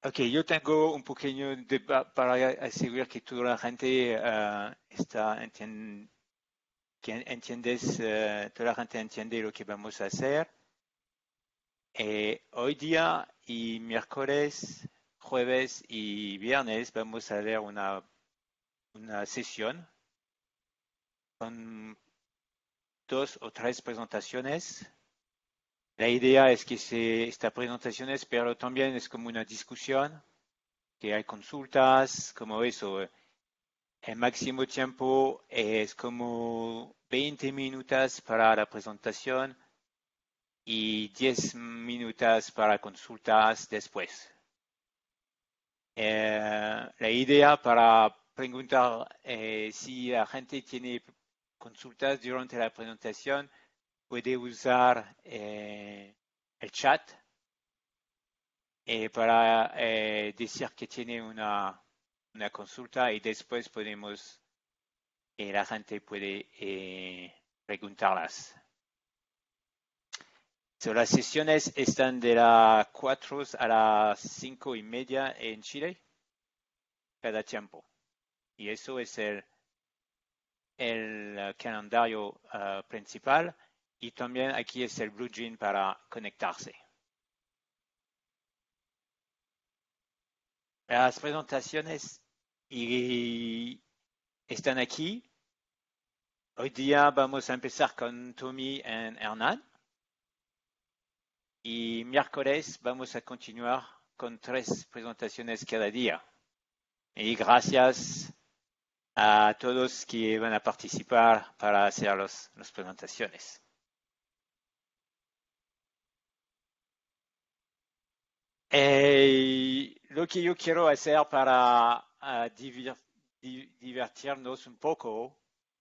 Ok, yo tengo un pequeño debate para asegurar que toda la gente toda la gente entiende lo que vamos a hacer. Hoy día y miércoles, jueves y viernes vamos a ver una sesión con dos o tres presentaciones. La idea es que esta presentaciones, pero también es como una discusión, que hay consultas, como eso. El máximo tiempo es como 20 minutos para la presentación y 10 minutos para consultas después. La idea para preguntar si la gente tiene consultas durante la presentación puede usar el chat para decir que tiene una consulta y después la gente puede preguntarlas. So, las sesiones están de las 4 a las 5:30 en Chile, cada tiempo. Y eso es el calendario principal. Y también aquí es el BlueJean para conectarse. Las presentaciones están aquí. Hoy día vamos a empezar con Tommy y Hernán. Y miércoles vamos a continuar con 3 presentaciones cada día. Y gracias a todos que van a participar para hacer las presentaciones. Lo que yo quiero hacer para divertirnos un poco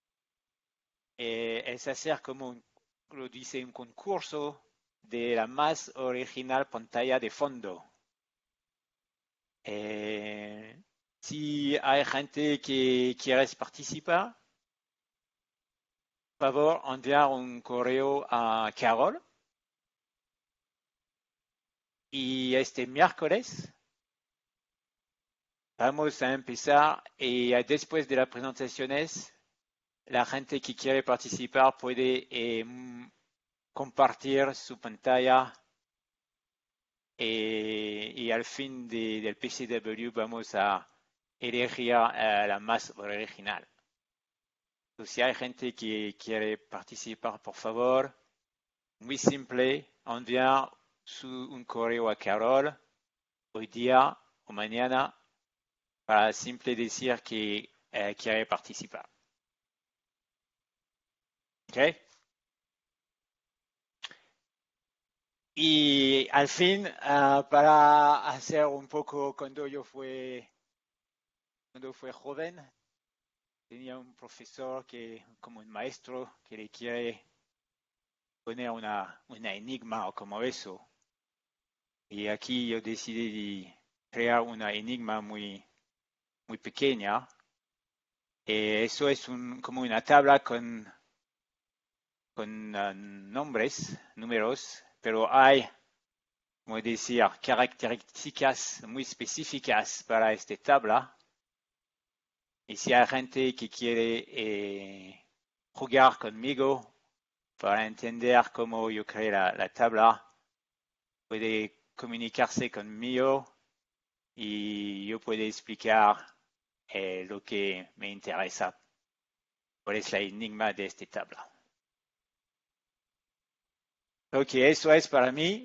es hacer como lo dice un concurso de la más original pantalla de fondo. Si hay gente que quiere participar, por favor enviar un correo a Carol. Y este miércoles vamos a empezar y después de las presentaciones, la gente que quiere participar puede compartir su pantalla y al fin del PCW vamos a elegir la más original. Entonces, si hay gente que quiere participar, por favor, muy simple, enviar un correo a Carol hoy día o mañana para simple decir que quiere participar. ¿Ok? Y al fin, para hacer un poco, cuando fue joven, tenía un profesor como un maestro, que le quiere poner una enigma o como eso. Y aquí yo decidí de crear una enigma muy pequeña. Eso es como una tabla con números, pero hay, como decir, características muy específicas para esta tabla. Y si hay gente que quiere jugar conmigo para entender cómo yo creé la tabla, puede comunicarse conmigo y yo puedo explicar lo que me interesa. ¿Cuál es la enigma de esta tabla? Ok, eso es para mí.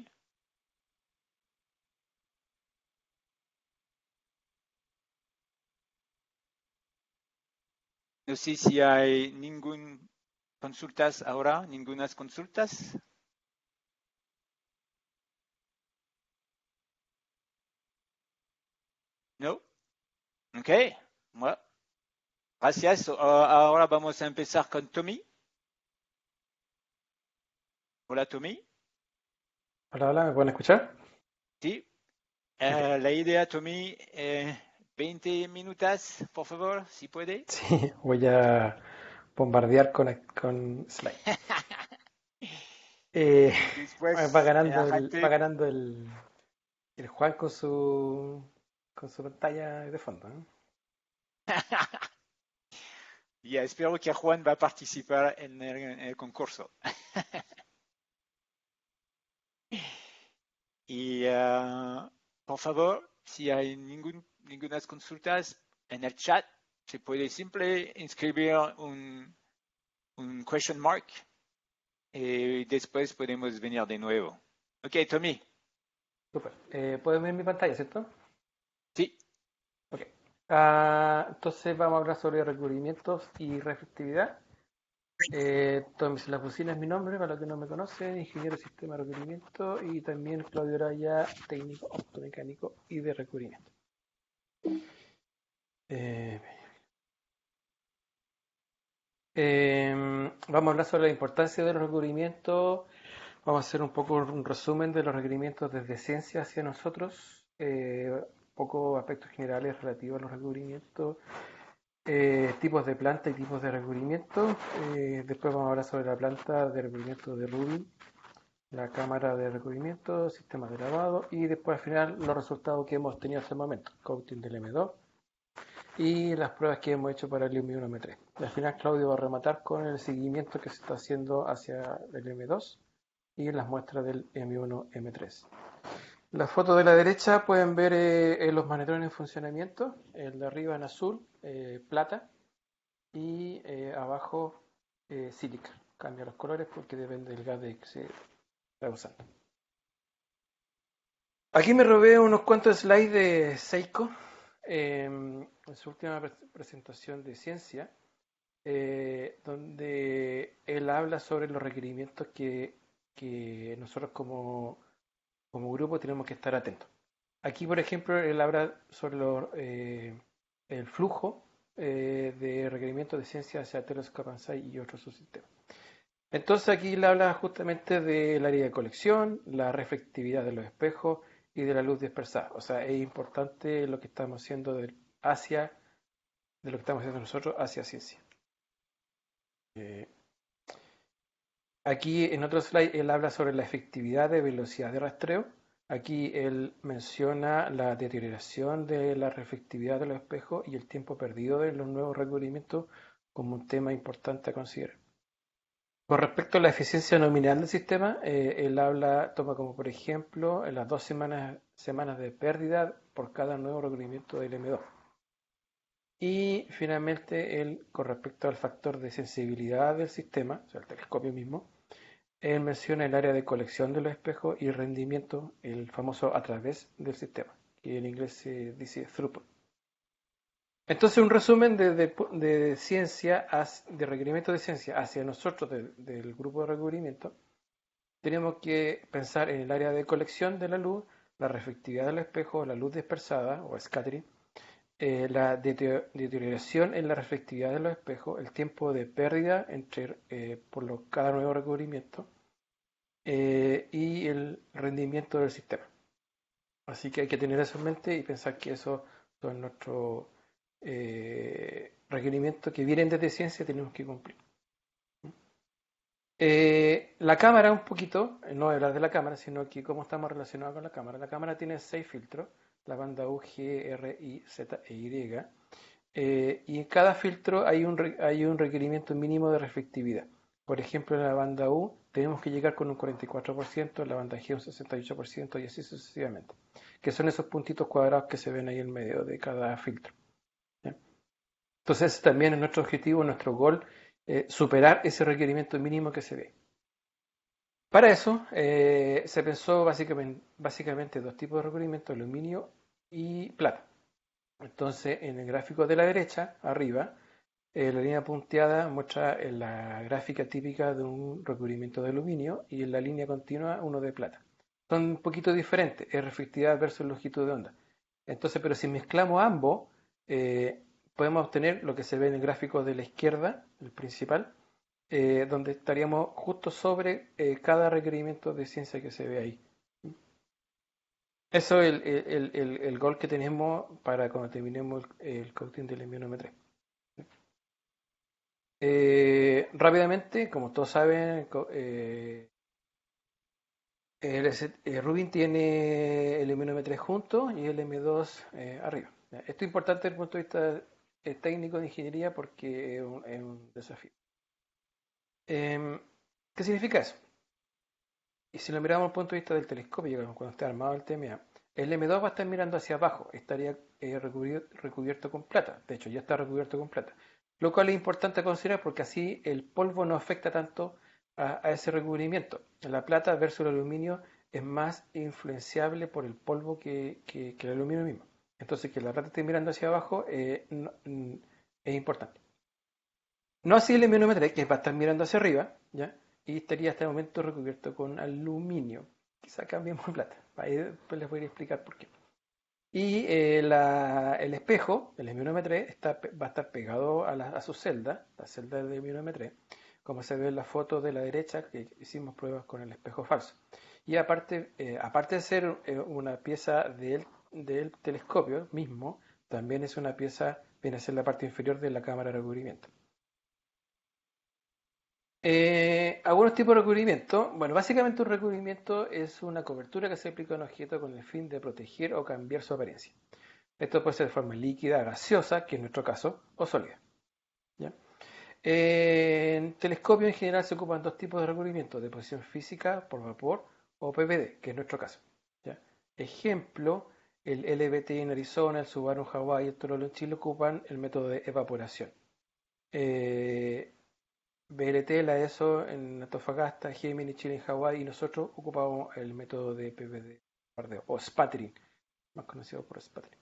No sé si hay ninguna consultas ahora, ningunas consultas. No. Ok. Bueno, gracias. Ahora vamos a empezar con Tommy. Hola, Tommy. Hola, hola, ¿me pueden escuchar? Sí. Ok. La idea, Tommy, 20 minutos, por favor, si puede. Sí, voy a bombardear con slide. Y, Eh, y va después la ganando va gente, ganando El Juan con su pantalla de fondo, ¿no? Y espero que Juan va a participar en el concurso. Y por favor, si hay ninguna consultas en el chat, se puede simple inscribir un question mark y después podemos venir de nuevo. Ok, Tommy. Súper. ¿Pueden ver mi pantalla, cierto? Sí, Ok. Entonces vamos a hablar sobre recubrimientos y reflectividad. Tommy Lafucina es mi nombre, para los que no me conocen, ingeniero de sistema de recubrimiento y también Claudio Araya, técnico optomecánico y de recubrimiento. Eh, Vamos a hablar sobre la importancia de los recubrimientos. Vamos a hacer un poco un resumen de los requerimientos desde ciencia hacia nosotros, poco aspectos generales relativos a los recubrimientos, tipos de planta y tipos de recubrimiento. Después vamos a hablar sobre la planta de recubrimiento de Rubin, la cámara de recubrimiento, sistemas de lavado y después al final los resultados que hemos tenido hasta el momento, coating del M2 y las pruebas que hemos hecho para el M1 M3. Y al final Claudio va a rematar con el seguimiento que se está haciendo hacia el M2 y las muestras del M1 M3. La foto de la derecha pueden ver los magnetones en funcionamiento, el de arriba en azul, plata, y abajo sílica. Cambia los colores porque depende del gas que se está usando. Aquí me robé unos cuantos slides de Seiko en su última presentación de ciencia, donde él habla sobre los requerimientos que nosotros como grupo tenemos que estar atentos. Aquí, por ejemplo, él habla sobre el flujo de requerimientos de ciencia hacia Telos Kapansai y otros subsistemas. Entonces aquí él habla justamente del área de colección, la reflectividad de los espejos y de la luz dispersada. O sea, es importante lo que estamos haciendo de lo que estamos haciendo nosotros hacia ciencia. Eh, Aquí en otro slide él habla sobre la efectividad de velocidad de rastreo. Aquí él menciona la deterioración de la reflectividad de los espejos y el tiempo perdido de los nuevos recubrimientos como un tema importante a considerar. Con respecto a la eficiencia nominal del sistema, él toma como por ejemplo las 2 semanas de pérdida por cada nuevo recubrimiento del M2. Y finalmente, él, con respecto al factor de sensibilidad del sistema, o sea, el telescopio mismo, él menciona el área de colección de los espejos y rendimiento, el famoso a través del sistema, que en inglés se dice throughput. Entonces, un resumen de ciencia, de requerimiento de ciencia hacia nosotros del grupo de recubrimiento, tenemos que pensar en el área de colección de la luz, la reflectividad del espejo, la luz dispersada o scattering, la deterioración en la reflectividad de los espejos, el tiempo de pérdida por cada nuevo recubrimiento, y el rendimiento del sistema. Así que hay que tener eso en mente y pensar que esos son nuestros requerimientos que vienen desde ciencia y tenemos que cumplir. La cámara un poquito, no hablar de la cámara, sino que cómo estamos relacionados con la cámara. La cámara tiene 6 filtros, la banda U, G, R, I, Z e Y. Y en cada filtro hay un requerimiento mínimo de reflectividad. Por ejemplo, en la banda U tenemos que llegar con un 44%, en la banda G un 68% y así sucesivamente. Que son esos puntitos cuadrados que se ven ahí en medio de cada filtro. ¿Ya? Entonces también es nuestro objetivo, nuestro goal, superar ese requerimiento mínimo que se ve. Para eso se pensó básicamente dos tipos de requerimientos, aluminio y plata. Entonces, en el gráfico de la derecha, arriba, la línea punteada muestra la gráfica típica de un recubrimiento de aluminio y en la línea continua uno de plata. Son un poquito diferentes, es reflectividad versus longitud de onda. Entonces, pero si mezclamos ambos, eh, podemos obtener lo que se ve en el gráfico de la izquierda, el principal, donde estaríamos justo sobre cada requerimiento de ciencia que se ve ahí. Eso es el goal que tenemos para cuando terminemos el coating del M1M3. Rápidamente, como todos saben, Rubin tiene el M1M3 junto y el M2 arriba. ¿Ya? Esto es importante desde el punto de vista técnico de ingeniería porque es un desafío. ¿Qué significa eso? Y si lo miramos desde el punto de vista del telescopio, cuando esté armado el TMA, el M2 va a estar mirando hacia abajo, estaría recubierto con plata. De hecho, ya está recubierto con plata. Lo cual es importante considerar porque así el polvo no afecta tanto a ese recubrimiento. La plata versus el aluminio es más influenciable por el polvo que el aluminio mismo. Entonces, que la plata esté mirando hacia abajo es importante. No así el M1M3, que va a estar mirando hacia arriba, ¿ya? Y estaría hasta el momento recubierto con aluminio. Quizá cambiemos plata. Ahí después les voy a explicar por qué. Y el espejo, el M1M3, va a estar pegado a su celda, la celda del M1M3, como se ve en la foto de la derecha, que hicimos pruebas con el espejo falso. Y aparte de ser una pieza del telescopio mismo, también es una pieza, viene a ser la parte inferior de la cámara de recubrimiento. Algunos tipos de recubrimiento. Bueno, básicamente un recubrimiento es una cobertura que se aplica a un objeto con el fin de proteger o cambiar su apariencia. Esto puede ser de forma líquida, gaseosa, que es nuestro caso, o sólida. ¿Ya? En telescopio en general se ocupan dos tipos de recubrimiento, de posición física por vapor o PVD, que es nuestro caso. ¿Ya? Ejemplo, el LBT en Arizona, el Subaru en Hawái y el Tololo en Chile ocupan el método de evaporación. Eh, BLT, la ESO en Antofagasta, Gemini, Chile en Hawái y nosotros ocupamos el método de PVD bombardeo, o spattering, más conocido por spattering.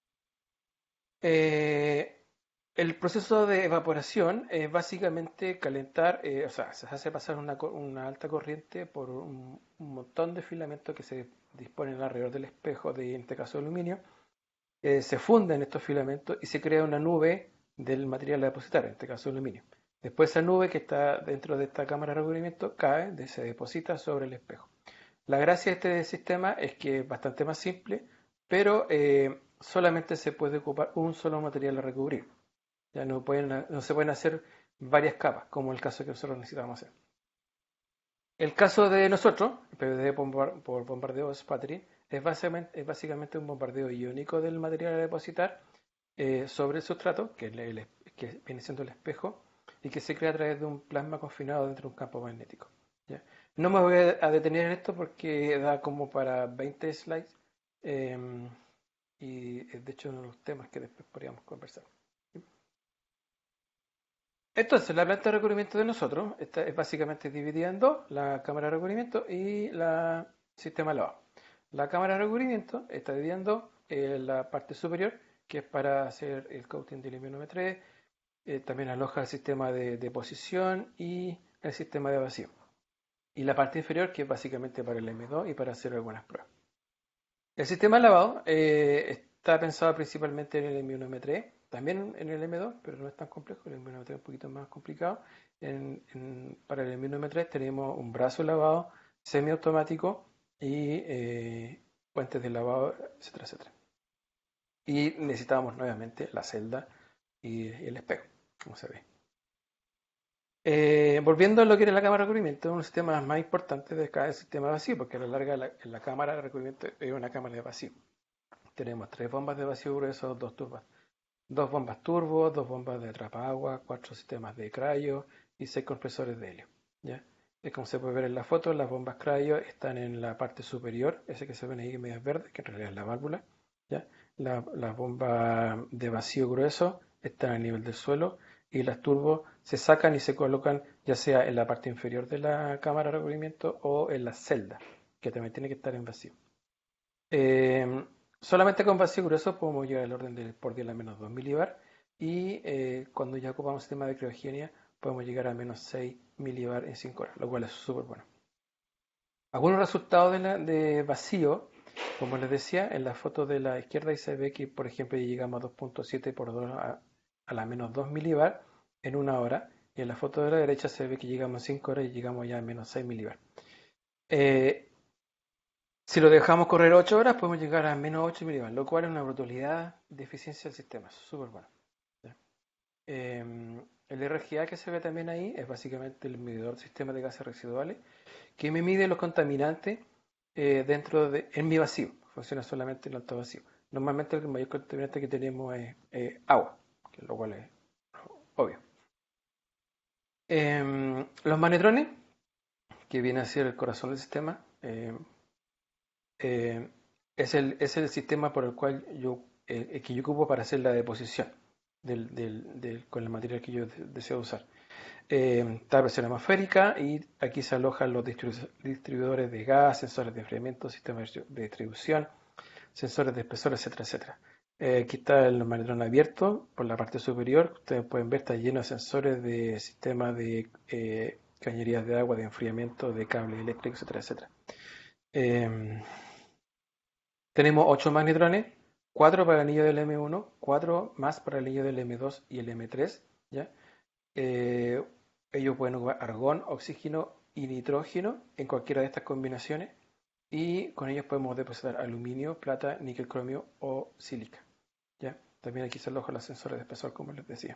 Eh, el proceso de evaporación es básicamente calentar, o sea, se hace pasar una alta corriente por un montón de filamentos que se disponen alrededor del espejo, en este caso aluminio. Se funden estos filamentos y se crea una nube del material a depositar, en este caso aluminio. Después esa nube que está dentro de esta cámara de recubrimiento cae, se deposita sobre el espejo. La gracia de este sistema es que es bastante más simple, pero solamente se puede ocupar un solo material a recubrir. Ya no se pueden hacer varias capas, como el caso que nosotros necesitamos hacer. El caso de nosotros, el PVD por bombardeo sputtering, es básicamente un bombardeo iónico del material a depositar sobre el sustrato, que viene siendo el espejo, y que se crea a través de un plasma confinado dentro de un campo magnético. ¿Ya? No me voy a detener en esto porque da como para 20 slides y es de hecho uno de los temas que después podríamos conversar. Entonces, la planta de recubrimiento de nosotros es básicamente dividida en dos, la cámara de recubrimiento y el sistema de lavado. La cámara de recubrimiento está dividida en dos, la parte superior, que es para hacer el coating del M1M3, también aloja el sistema de deposición y el sistema de vacío. Y la parte inferior, que es básicamente para el M2 y para hacer algunas pruebas. El sistema de lavado está pensado principalmente en el M1M3, también en el M2, pero no es tan complejo, el M1M3 es un poquito más complicado. Para el M1M3 tenemos un brazo de lavado semiautomático y puentes de lavado, etcétera, etcétera. Y necesitamos nuevamente la celda y el espejo, como se ve. Volviendo a lo que era la cámara de recubrimiento, uno de los sistemas más importantes de cada sistema vacío, porque a la larga la cámara de recubrimiento es una cámara de vacío. Tenemos tres bombas de vacío grueso, dos bombas turbo, dos bombas de atrapagua, cuatro sistemas de cryo y seis compresores de helio. ¿Ya? Como se puede ver en la foto, las bombas cryo están en la parte superior, ese que se ven ahí medias verdes, que en realidad es la válvula. ¿Ya? Las bombas de vacío grueso están a nivel del suelo y las turbos se sacan y se colocan ya sea en la parte inferior de la cámara de recubrimiento o en la celda, que también tiene que estar en vacío. Eh, Solamente con vacío grueso podemos llegar al orden de por 10 a menos 2 milibar y cuando ya ocupamos sistema de criogenia podemos llegar a menos 6 milibar en 5 horas, lo cual es súper bueno. Algunos resultados de vacío, como les decía, en la foto de la izquierda se ve que, por ejemplo, ya llegamos a 2.7 por 2 a la menos 2 milibar en una hora, y en la foto de la derecha se ve que llegamos a 5 horas y llegamos ya a menos 6 milibar. Si lo dejamos correr 8 horas, podemos llegar a menos 8 milibar, lo cual es una brutalidad de eficiencia del sistema, súper bueno. ¿Ya? El RGA que se ve también ahí es básicamente el medidor del sistema de gases residuales, que me mide los contaminantes en mi vacío. Funciona solamente en el alto vacío. Normalmente el mayor contaminante que tenemos es agua, lo cual es obvio. Los magnetrones, que viene a ser el corazón del sistema, es el sistema por el cual que yo ocupo para hacer la deposición con el material que yo deseo usar. Está la presión atmosférica y aquí se alojan los distribuidores de gas, sensores de enfriamiento, sistemas de distribución, sensores de espesor, etcétera, etcétera. Aquí está el magnetrón abierto por la parte superior. Ustedes pueden ver, está lleno de sensores de sistemas de cañerías de agua, de enfriamiento, de cables eléctricos, etcétera, etcétera. Tenemos 8 magnetrones, 4 para el anillo del M1, 4 más para el anillo del M2 y el M3. ¿Ya? Eh, Ellos pueden ocupar argón, oxígeno y nitrógeno en cualquiera de estas combinaciones y con ellos podemos depositar aluminio, plata, níquel, cromio o sílica. ¿Ya? También aquí se alojan los sensores de espesor, como les decía.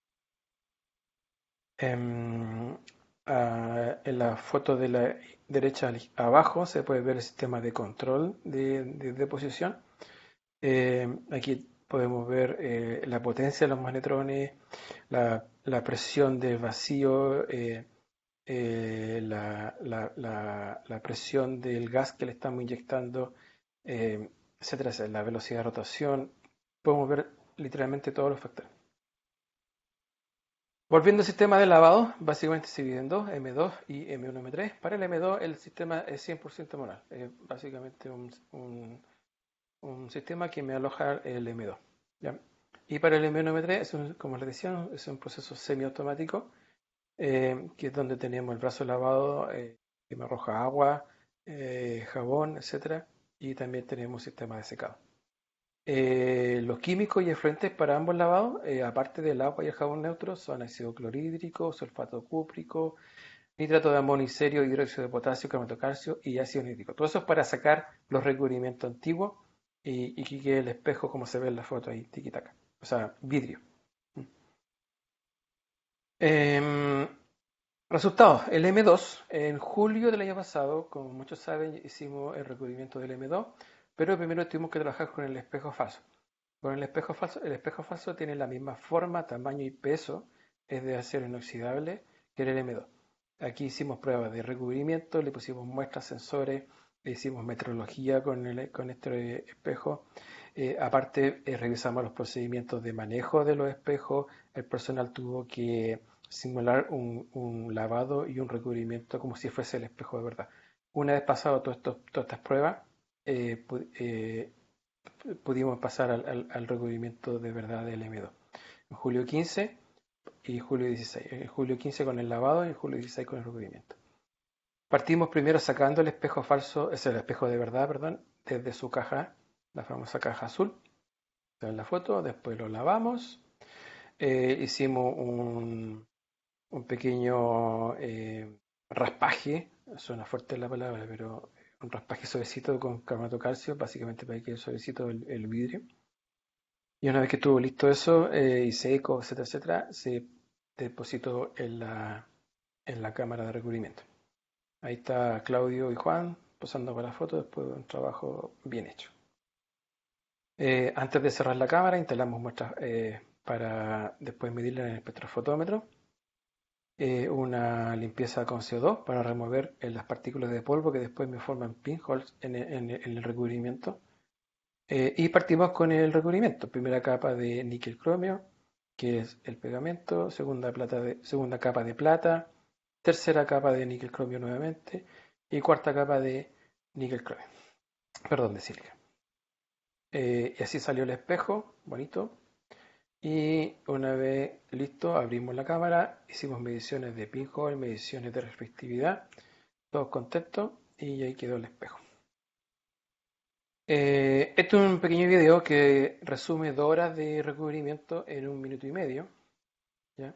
En la foto de la derecha abajo se puede ver el sistema de control de deposición. Aquí podemos ver la potencia de los magnetrones, la presión del vacío, la presión del gas que le estamos inyectando, etcétera, etcétera, la velocidad de rotación. Podemos ver literalmente todos los factores. Volviendo al sistema de lavado, básicamente se divide en dos, M2 y M1, M3. Para el M2 el sistema es 100% manual. Es básicamente un sistema que me aloja el M2. ¿Ya? Y para el M1, M3, como les decía, es un proceso semiautomático, que es donde tenemos el brazo lavado, que me arroja agua, jabón, etcétera, y también tenemos un sistema de secado. Los químicos y efluentes para ambos lavados, aparte del agua y el jabón neutro, son ácido clorhídrico, sulfato cúprico, nitrato de amonio y serio, hidróxido de potasio, cromato calcio y ácido nítrico. Todo eso es para sacar los recubrimientos antiguos y que quede el espejo como se ve en la foto ahí, tiquitaca. O sea, vidrio. Em, Resultados, el M2, en julio del año pasado, como muchos saben, hicimos el recubrimiento del M2, pero primero tuvimos que trabajar con el espejo falso. Con el espejo falso tiene la misma forma, tamaño y peso, es de acero inoxidable que el M2. Aquí hicimos pruebas de recubrimiento, le pusimos muestras, sensores, le hicimos metrología con este espejo. Aparte, revisamos los procedimientos de manejo de los espejos. El personal tuvo que simular un lavado y un recubrimiento como si fuese el espejo de verdad. Una vez pasado todas estas pruebas, pudimos pasar al recubrimiento de verdad del M2. En julio 15 y julio 16. En julio 15 con el lavado y en julio 16 con el recubrimiento. Partimos primero sacando el espejo falso, es el espejo de verdad, perdón, desde su caja, la famosa caja azul. En la foto, después lo lavamos. Hicimos un pequeño raspaje, suena fuerte la palabra, pero un raspaje suavecito con carbonato calcio, básicamente para que quede suavecito el vidrio. Y una vez que estuvo listo eso, y seco, etcétera, etcétera, se depositó en la cámara de recubrimiento. Ahí está Claudio y Juan posando para la foto después de un trabajo bien hecho. Antes de cerrar la cámara, instalamos muestras para después medirla en el espectrofotómetro. Una limpieza con CO2 para remover las partículas de polvo que después me forman pinholes en el recubrimiento. Y partimos con el recubrimiento. Primera capa de níquel cromio, que es el pegamento. Segunda capa de plata. Tercera capa de níquel cromio nuevamente. Y cuarta capa de níquel cromio. Perdón, de sílica. Y así salió el espejo, bonito. Y una vez listo, abrimos la cámara, hicimos mediciones de pinhole, mediciones de reflectividad, todos contentos y ahí quedó el espejo. Esto es un pequeño video que resume 2 horas de recubrimiento en 1 minuto y medio, ¿ya?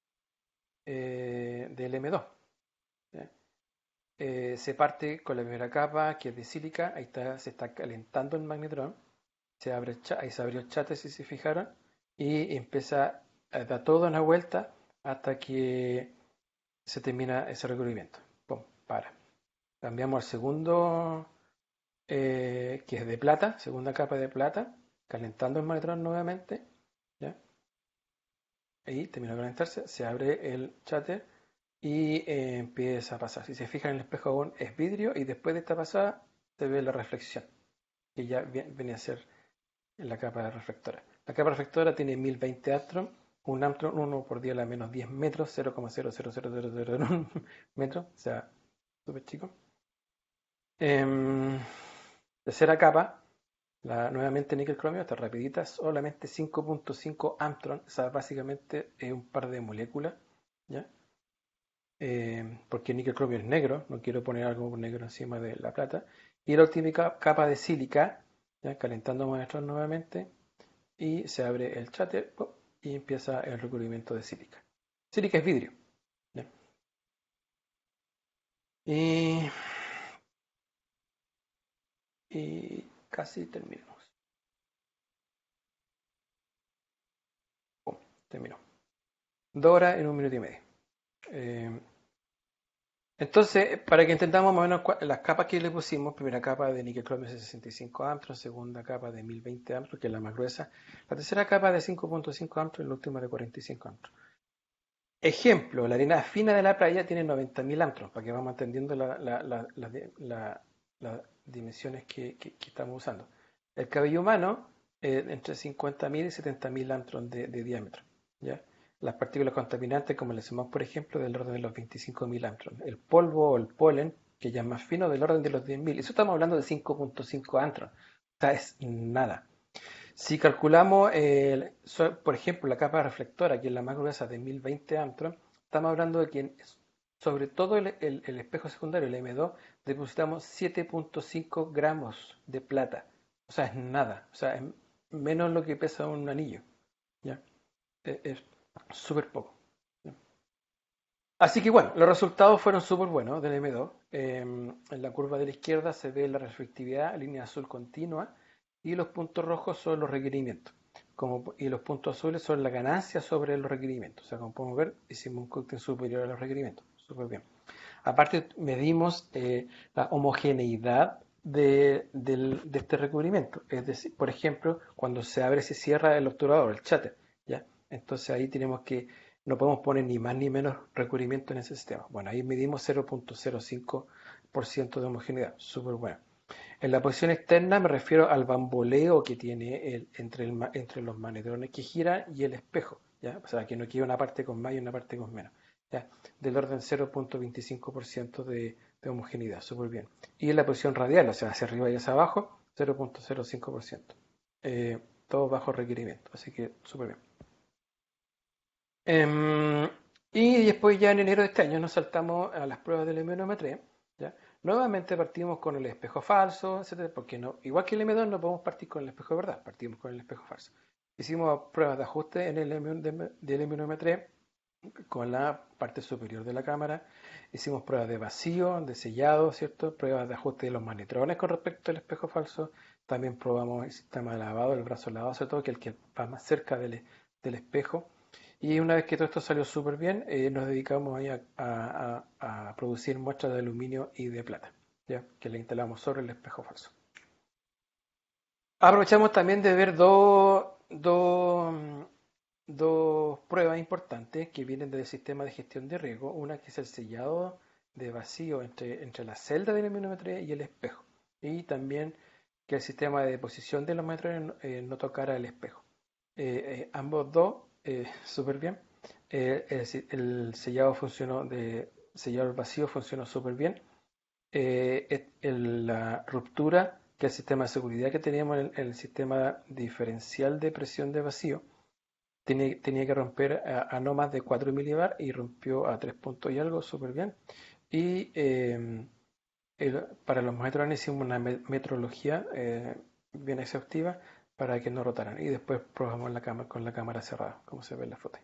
Del M2. ¿Ya? Se parte con la primera capa, que es de sílica, ahí se está calentando el magnetrón, ahí se abrió el chat si se fijaron, y empieza a dar toda una vuelta hasta que se termina ese recubrimiento. Pum, para. Cambiamos al segundo que es de plata, segunda capa de plata, calentando el manetrón nuevamente, ¿ya? Ahí termina de calentarse, se abre el cháter y empieza a pasar. Si se fijan en el espejo aún es vidrio y después de esta pasada se ve la reflexión, que ya viene a ser en la capa reflectora. La capa reflectora tiene 1020 Armstrong, un Armstrong 1 por 10 a la menos 10 metros, 0,00001 metros, o sea, súper chico. Tercera capa, nuevamente níquel cromio, está rapidita, solamente 5.5 Armstrong, o sea, básicamente es un par de moléculas, ¿ya? Porque el níquel cromio es negro, no quiero poner algo negro encima de la plata. Y la última capa de sílica, ¿ya? Calentando muestras nuevamente, y se abre el cháter y empieza el recubrimiento de sílica. Sílica es vidrio, ¿ya? Y, y casi terminamos. Terminó. 2 horas en 1 minuto y medio. Eh, Entonces, para que entendamos más o menos las capas que le pusimos, primera capa de níquel cromio 65 Armstrong, segunda capa de 1020 Armstrong, que es la más gruesa, la tercera capa de 5.5 Armstrong y la última de 45 Armstrong. Ejemplo, la arena fina de la playa tiene 90.000 Armstrong, para que vamos entendiendo las dimensiones que estamos usando. El cabello humano, entre 50.000 y 70.000 Armstrong de diámetro, ¿ya? Las partículas contaminantes, como el smog, por ejemplo, del orden de los 25.000 Armstrong. El polvo o el polen, que ya es más fino, del orden de los 10.000. Eso estamos hablando de 5.5 Armstrong. O sea, es nada. Si calculamos, por ejemplo, la capa reflectora, que es la más gruesa de 1020 Armstrong, estamos hablando de que sobre todo el espejo secundario, el M2, depositamos 7.5 gramos de plata. O sea, es nada. O sea, es menos lo que pesa un anillo. ¿Ya? Es súper poco. ¿Ya? Así que bueno, los resultados fueron súper buenos del M2. En la curva de la izquierda se ve la reflectividad, línea azul continua, y los puntos rojos son los requerimientos. Y los puntos azules son la ganancia sobre los requerimientos. O sea, como podemos ver, hicimos un cóctel superior a los requerimientos. Súper bien. Aparte, medimos la homogeneidad de este recubrimiento. Es decir, por ejemplo, cuando se abre y se cierra el obturador, el cháter, ¿ya? Entonces ahí tenemos que, no podemos poner ni más ni menos recubrimiento en ese sistema. Bueno, ahí medimos 0.05% de homogeneidad. Súper bueno. En la posición externa me refiero al bamboleo que tiene entre los manetrones que giran y el espejo, ¿ya? O sea, que no queda una parte con más y una parte con menos, ¿ya? Del orden 0.25% de homogeneidad, súper bien. Y en la posición radial, o sea, hacia arriba y hacia abajo, 0.05%. Todo bajo requerimiento, así que súper bien. Em, y después ya en enero de este año nos saltamos a las pruebas del M1M3, ¿ya? Nuevamente partimos con el espejo falso, etcétera, porque no, igual que el M2 no podemos partir con el espejo de verdad, partimos con el espejo falso. Hicimos pruebas de ajuste en el M1 del M1M3 con la parte superior de la cámara, hicimos pruebas de vacío, de sellado, ¿cierto? Pruebas de ajuste de los manetrones con respecto al espejo falso, también probamos el sistema de lavado, el brazo lavado, sobre todo que es el que va más cerca del espejo. Y una vez que todo esto salió súper bien, nos dedicamos ahí a producir muestras de aluminio y de plata, ¿ya? Que le instalamos sobre el espejo falso. Aprovechamos también de ver dos pruebas importantes que vienen del sistema de gestión de riesgo. Una que es el sellado de vacío entre la celda del manometría y el espejo. Y también que el sistema de deposición de los metros no tocara el espejo. Ambos dos, súper bien. El sellado funcionó sellado al vacío funcionó súper bien. La ruptura, que es el sistema de seguridad que teníamos en el sistema diferencial de presión de vacío, tenía que romper a no más de 4 milibar y rompió a 3 puntos y algo, súper bien. Y para los manetrones hicimos una metrología bien exhaustiva para que no rotaran. Y después probamos la cámara con la cámara cerrada, como se ve en la foto.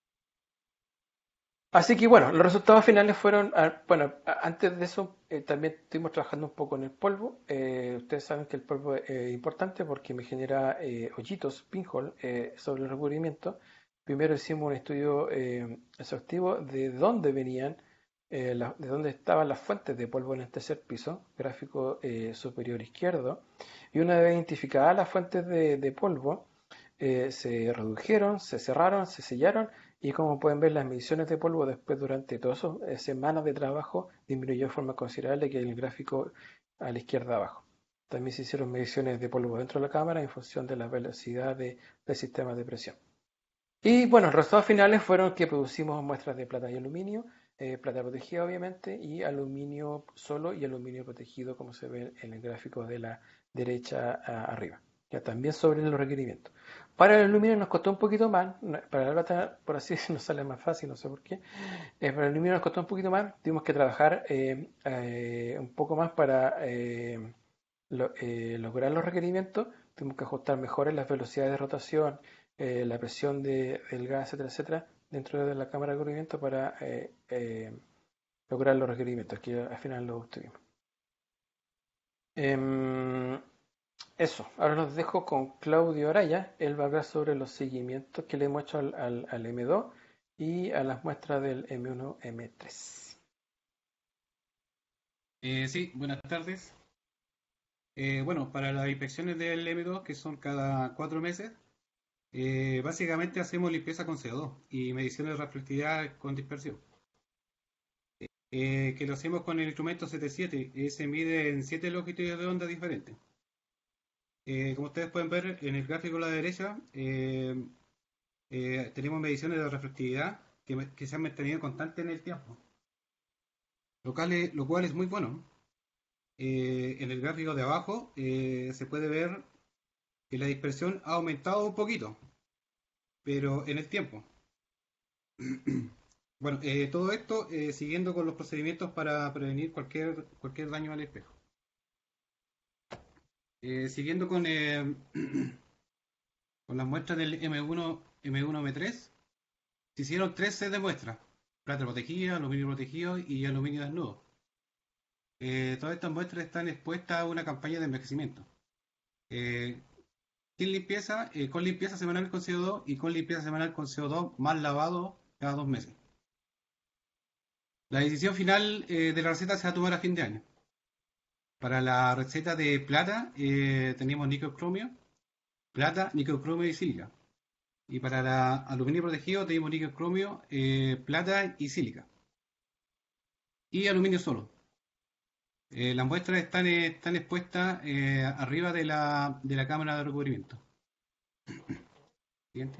Así que bueno, los resultados finales fueron, bueno, antes de eso también estuvimos trabajando un poco en el polvo. Ustedes saben que el polvo es importante porque me genera hoyitos, pinhole, sobre el recubrimiento. Primero hicimos un estudio exhaustivo de dónde venían de dónde estaban las fuentes de polvo en el tercer piso, gráfico superior izquierdo, y una vez identificadas las fuentes de polvo, se redujeron, se cerraron, se sellaron y como pueden ver las mediciones de polvo después durante todas esas semanas de trabajo disminuyó de forma considerable que el gráfico a la izquierda abajo. También se hicieron mediciones de polvo dentro de la cámara en función de la velocidad del sistema de presión. Y bueno, los resultados finales fueron que producimos muestras de plata y aluminio, plata protegida obviamente, y aluminio solo y aluminio protegido como se ve en el gráfico de la derecha arriba. Ya también sobre los requerimientos. Para el aluminio nos costó un poquito más, para la plata por así nos sale más fácil, no sé por qué. Para el aluminio nos costó un poquito más, tuvimos que trabajar un poco más para lograr los requerimientos, tuvimos que ajustar mejores las velocidades de rotación, la presión del gas, etcétera, etcétera, dentro de la cámara de cubrimiento para lograr los requerimientos, que al final lo obtuvimos. Em, Eso, ahora los dejo con Claudio Araya. Él va a hablar sobre los seguimientos que le hemos hecho al M2 y a las muestras del M1, M3. Sí, buenas tardes. Bueno, para las inspecciones del M2, que son cada 4 meses, básicamente hacemos limpieza con CO2 y mediciones de reflectividad con dispersión. Que lo hacemos con el instrumento CT7, se mide en 7 longitudes de onda diferentes. Como ustedes pueden ver en el gráfico a la derecha, tenemos mediciones de reflectividad que se han mantenido constantes en el tiempo, lo cual es muy bueno. En el gráfico de abajo se puede ver que la dispersión ha aumentado un poquito, pero en el tiempo. Bueno, todo esto siguiendo con los procedimientos para prevenir cualquier daño al espejo. Siguiendo con las muestras del M1, M1, M3, se hicieron 3 sets de muestras: plata protegida, aluminio protegido y aluminio desnudo. Todas estas muestras están expuestas a una campaña de envejecimiento. Con limpieza semanal con CO2 y con limpieza semanal con CO2 más lavado cada 2 meses. La decisión final de la receta se va a tomar a fin de año. Para la receta de plata tenemos níquel-cromio, plata, níquel-cromio y sílica. Y para la aluminio protegido tenemos níquel-cromio, plata y sílica. Y aluminio solo. Las muestras están expuestas arriba de la cámara de recubrimiento. Siguiente.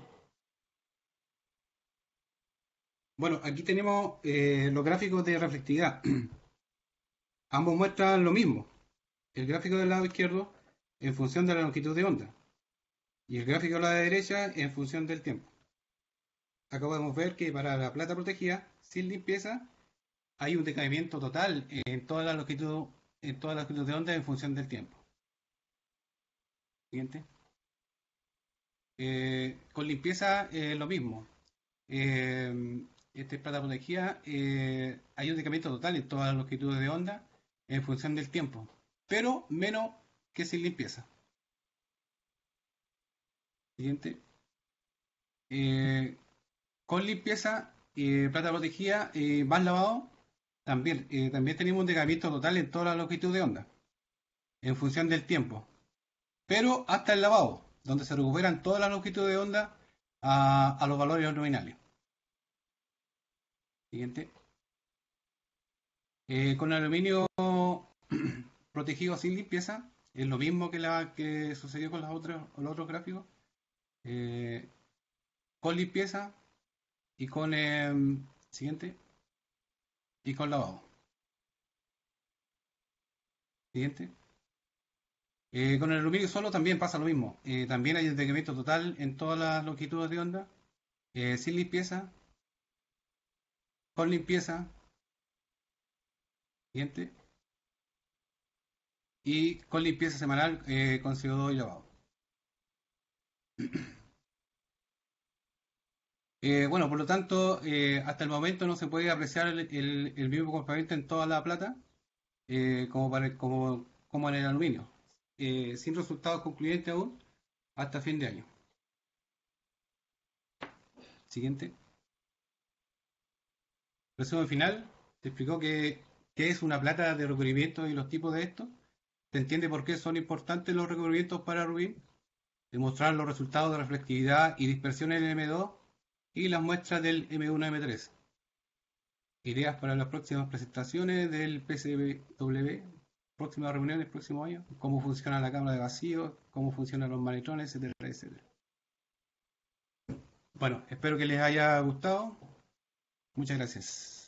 Bueno, aquí tenemos los gráficos de reflectividad. Ambos muestran lo mismo. El gráfico del lado izquierdo en función de la longitud de onda y el gráfico de la derecha en función del tiempo. Acá podemos ver que para la plata protegida sin limpieza hay un decaimiento total en toda la longitud de onda en función del tiempo. Siguiente. Con limpieza lo mismo. Plata protegida hay un decaimiento total en todas las longitudes de onda en función del tiempo, pero menos que sin limpieza. Siguiente. Con limpieza, plata protegida, más lavado, también tenemos un decaimiento total en toda la longitud de onda, en función del tiempo, pero hasta el lavado, donde se recuperan todas las longitudes de onda a los valores nominales. Siguiente. Con aluminio protegido sin limpieza, es lo mismo que sucedió con los otros gráficos. Con limpieza y con siguiente y con lavado. Siguiente. Con el aluminio solo también pasa lo mismo. También hay un decaimiento total en todas las longitudes de onda, sin limpieza, con limpieza, siguiente, y con limpieza semanal con CO2 y lavado. Bueno, por lo tanto, hasta el momento no se puede apreciar el mismo comportamiento en toda la plata como en el aluminio, sin resultados concluyentes aún hasta fin de año. Siguiente. Resumen final. te explicó qué es una plata de recubrimiento y los tipos de esto. Se entiende por qué son importantes los recubrimientos para Rubin, demostrar los resultados de reflectividad y dispersión en el M2 y las muestras del M1-M3. Ideas para las próximas presentaciones del PCW, próximas reuniones, próximo año, cómo funciona la cámara de vacío, cómo funcionan los magnetones, etcétera, etcétera. Bueno, espero que les haya gustado. Muchas gracias.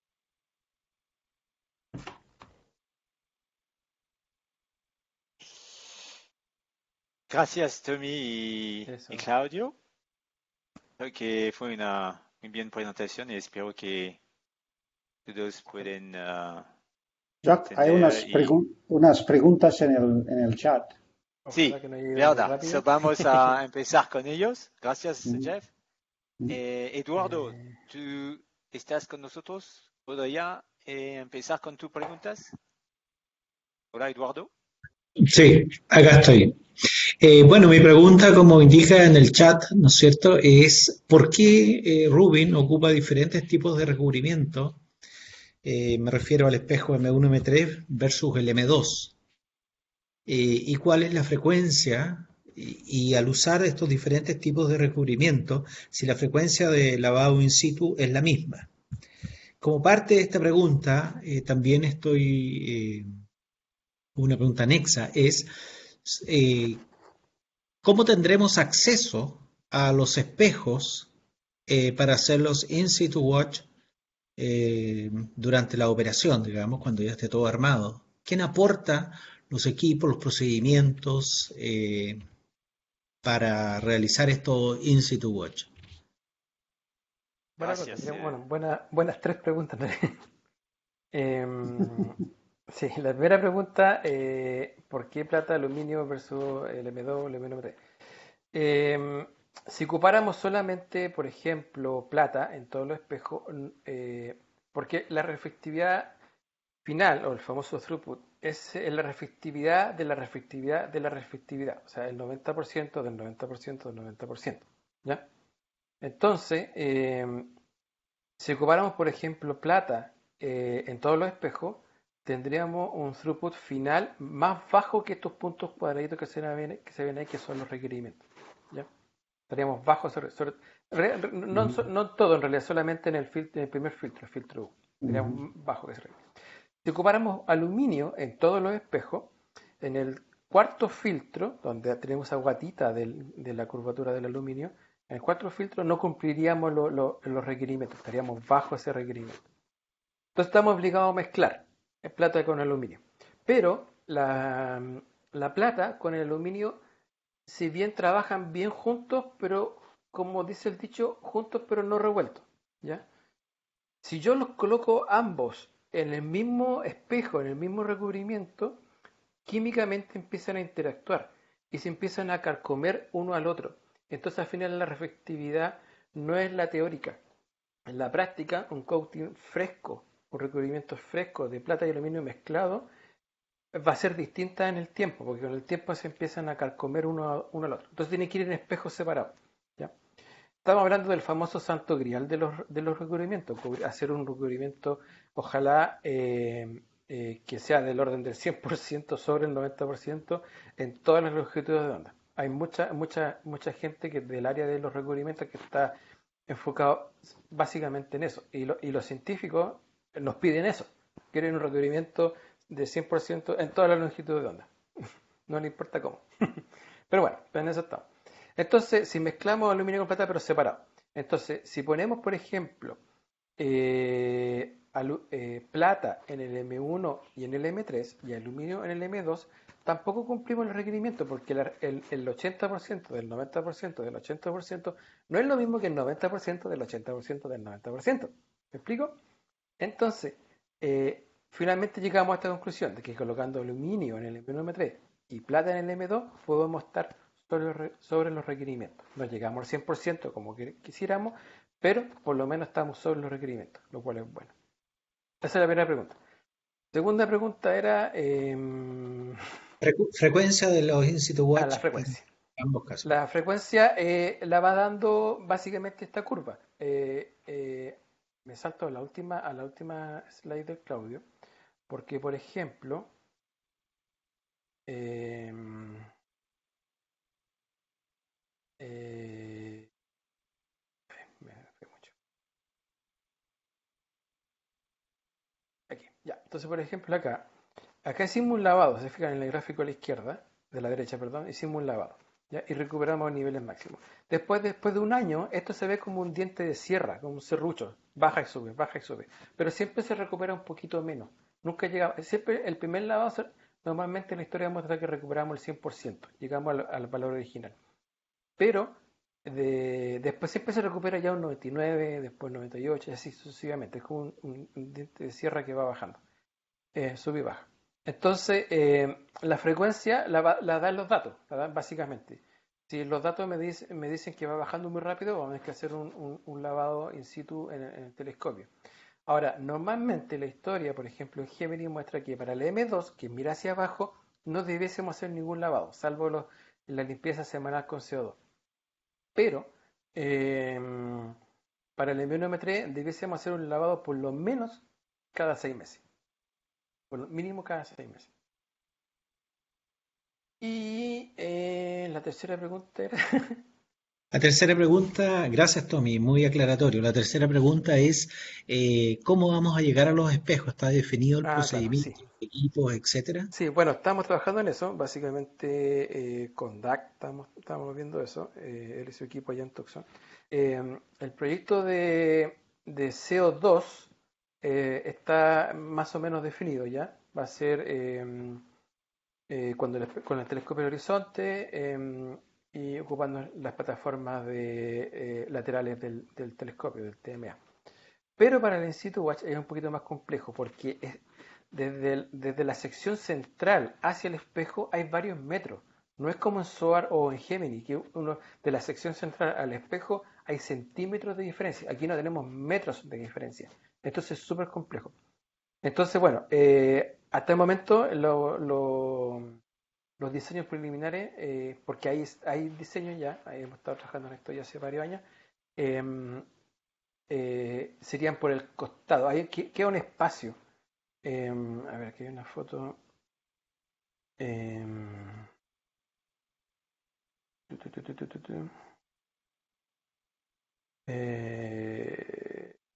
Gracias, Tommy y Claudio. Creo que fue una muy bien presentación y espero que todos pueden Jack, hay unas preguntas en el chat. Sí, verdad. So, vamos a empezar con ellos. Gracias, Jeff. Eduardo, ¿tú estás con nosotros? ¿Podría empezar con tus preguntas? Hola, Eduardo. Sí, acá estoy. Bueno, mi pregunta, como indica en el chat, ¿no es cierto?, es ¿por qué Rubin ocupa diferentes tipos de recubrimiento? Me refiero al espejo M1, M3 versus el M2. ¿Y cuál es la frecuencia? Y al usar estos diferentes tipos de recubrimiento, si la frecuencia de lavado in situ es la misma. Como parte de esta pregunta, también una pregunta anexa, es ¿cómo tendremos acceso a los espejos para hacerlos in situ watch durante la operación, digamos, cuando ya esté todo armado? ¿Quién aporta los equipos, los procedimientos para realizar esto in situ watch? Gracias. Buenas tres preguntas. Sí, la primera pregunta, ¿por qué plata, aluminio versus el M2 o el M1-M3? Si ocupáramos solamente, por ejemplo, plata en todos los espejos, porque la reflectividad final, o el famoso throughput, es la reflectividad de la reflectividad de la reflectividad, o sea, el 90% del 90% del 90%, ¿ya? Entonces, si ocupáramos, por ejemplo, plata en todos los espejos, tendríamos un throughput final más bajo que estos puntos cuadraditos que se ven ahí, que son los requerimientos, ¿ya? Estaríamos bajos, no todo en realidad, solamente en el primer filtro, el filtro U. Estaríamos bajo ese requerimiento. Si ocupáramos aluminio en todos los espejos, en el cuarto filtro, donde tenemos esa guatita de la curvatura del aluminio, en el cuarto filtro no cumpliríamos los requerimientos, estaríamos bajo ese requerimiento. Entonces estamos obligados a mezclar plata con aluminio. Pero la plata con el aluminio, si bien trabajan bien juntos, pero como dice el dicho, juntos pero no revueltos, ¿ya? Si yo los coloco ambos en el mismo espejo, en el mismo recubrimiento, químicamente empiezan a interactuar y se empiezan a carcomer uno al otro. Entonces al final la reflectividad no es la teórica. En la práctica, un coating fresco, un recubrimiento fresco de plata y aluminio mezclado, va a ser distinta en el tiempo, porque con el tiempo se empiezan a carcomer uno al otro. Entonces tiene que ir en espejos separados, ¿ya? Estamos hablando del famoso santo grial de los recubrimientos, hacer un recubrimiento, ojalá que sea del orden del 100% sobre el 90% en todas las longitudes de onda. Hay mucha gente que del área de los recubrimientos que está enfocado básicamente en eso, y los científicos nos piden eso, quieren un recubrimiento de 100% en todas las longitudes de onda, no le importa cómo. Pero bueno, en eso estamos. Entonces, si mezclamos aluminio con plata pero separado, entonces si ponemos, por ejemplo, plata en el M1 y en el M3 y aluminio en el M2, tampoco cumplimos el requerimiento, porque el 80% del 90% del 80% no es lo mismo que el 90% del 80% del 90%. ¿Me explico? Entonces, finalmente llegamos a esta conclusión de que colocando aluminio en el M1, M3 y plata en el M2 podemos estar sobre los requerimientos. No llegamos al 100% como quisiéramos, pero por lo menos estamos sobre los requerimientos, lo cual es bueno. Esa es la primera pregunta. Segunda pregunta era... frecuencia de los in situ watch. La frecuencia. En ambos casos. La frecuencia la va dando básicamente esta curva. Me salto a la última slide del Claudio, porque por ejemplo, em, me fue mucho. Aquí, ya. Entonces, por ejemplo, acá hicimos un lavado, se fijan en el gráfico a la izquierda, de la derecha, perdón, hicimos un lavado, ¿ya? Y recuperamos niveles máximos. Después de un año, esto se ve como un diente de sierra, como un serrucho, baja y sube, pero siempre se recupera un poquito menos. Nunca llega, siempre el primer lavado, normalmente en la historia muestra que recuperamos el 100%, llegamos al valor original. Pero después siempre se recupera ya un 99, después 98, y así sucesivamente. Es como un diente de sierra que va bajando, sube y baja. Entonces, la frecuencia la dan los datos, la dan básicamente. Si los datos me dicen que va bajando muy rápido, vamos a tener que hacer un lavado in situ en el telescopio. Ahora, normalmente la historia, por ejemplo, en Gemini muestra que para el M2, que mira hacia abajo, no debiésemos hacer ningún lavado, salvo la limpieza semanal con CO2. Pero para el M1M3 debiésemos hacer un lavado por lo menos cada 6 meses. Por lo mínimo cada 6 meses. Y la tercera pregunta era... La tercera pregunta, gracias Tommy, muy aclaratorio. La tercera pregunta es, ¿cómo vamos a llegar a los espejos? ¿Está definido el Claro, sí. procedimiento, equipos, etcétera? Sí, bueno, estamos trabajando en eso. Básicamente con DAC estamos viendo eso. Él y su equipo allá en Tucson. El proyecto de CO2 está más o menos definido ya. Va a ser con el telescopio del horizonte y ocupando las plataformas laterales del telescopio, del TMA. Pero para el In Situ Watch es un poquito más complejo porque desde la sección central hacia el espejo hay varios metros. No es como en SOAR o en Gemini, que de la sección central al espejo hay centímetros de diferencia. Aquí no tenemos metros de diferencia. Entonces es súper complejo. Entonces, bueno, hasta el momento los diseños preliminares, porque hay diseños ya, hemos estado trabajando en esto ya hace varios años, em, serían por el costado. Queda un espacio. A ver, aquí hay una foto. em, tu, tu, tu, tu, tu, tu, tu. Eh,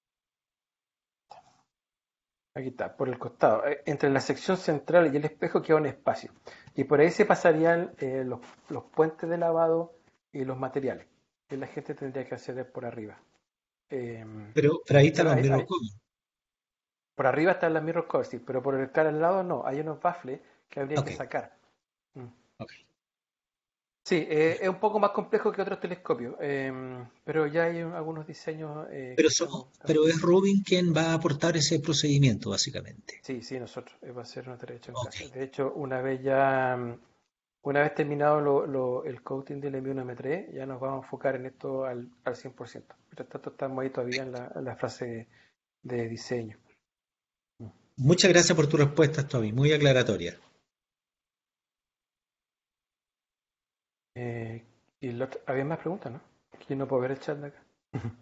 Aquí está, por el costado. Entre la sección central y el espejo queda un espacio. Y por ahí se pasarían los puentes de lavado y los materiales. Que la gente tendría que acceder por arriba. Pero ahí están Pero los mirror cover. por arriba están las mirror covers, sí, pero por el cara al lado no. Hay unos baffles que habría que Ok, sacar. Mm. ok. Sí, es un poco más complejo que otros telescopios, pero ya hay algunos diseños que Pero estamos. es Rubin quien va a aportar ese procedimiento, básicamente. Sí, sí, nosotros. Va a ser una tarea hecha en Ok. casa. De hecho, una vez terminado el coating del M1M3, ya nos vamos a enfocar en esto al 100%. Mientras tanto, estamos ahí todavía en la fase de diseño. Muchas gracias por tu respuesta, Tommy, muy aclaratoria. Eh, había más preguntas, ¿no? Que no puedo ver el chat de acá.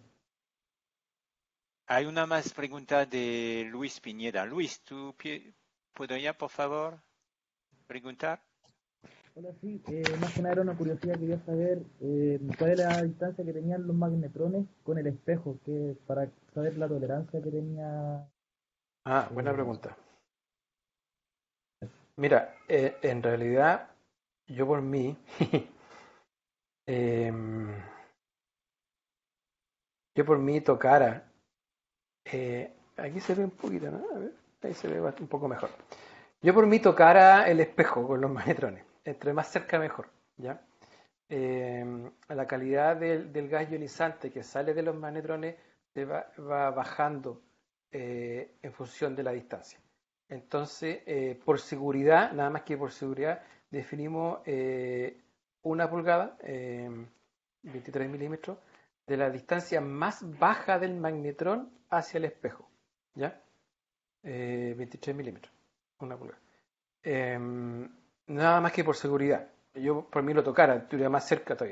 Hay una más pregunta de Luis Piñeda. Luis, ¿tú podrías, por favor, preguntar? Hola, sí, más que nada era una curiosidad, quería saber cuál es la distancia que tenían los magnetrones con el espejo, que para saber la tolerancia que tenía. Buena eh, pregunta. Mira, en realidad, yo por mí, em, yo por mí tocara. Aquí se ve un poquito, ¿no? A ver, ahí se ve un poco mejor. Yo por mí tocara el espejo con los magnetrones. Entre más cerca mejor, ¿ya? La calidad del gas ionizante que sale de los magnetrones va bajando en función de la distancia. Entonces, por seguridad, nada más que por seguridad, definimos 1 pulgada, 23 milímetros, de la distancia más baja del magnetrón hacia el espejo, ¿ya? 23 milímetros, 1 pulgada. Nada más que por seguridad. Yo por mí lo tocara, estuviera más cerca todavía.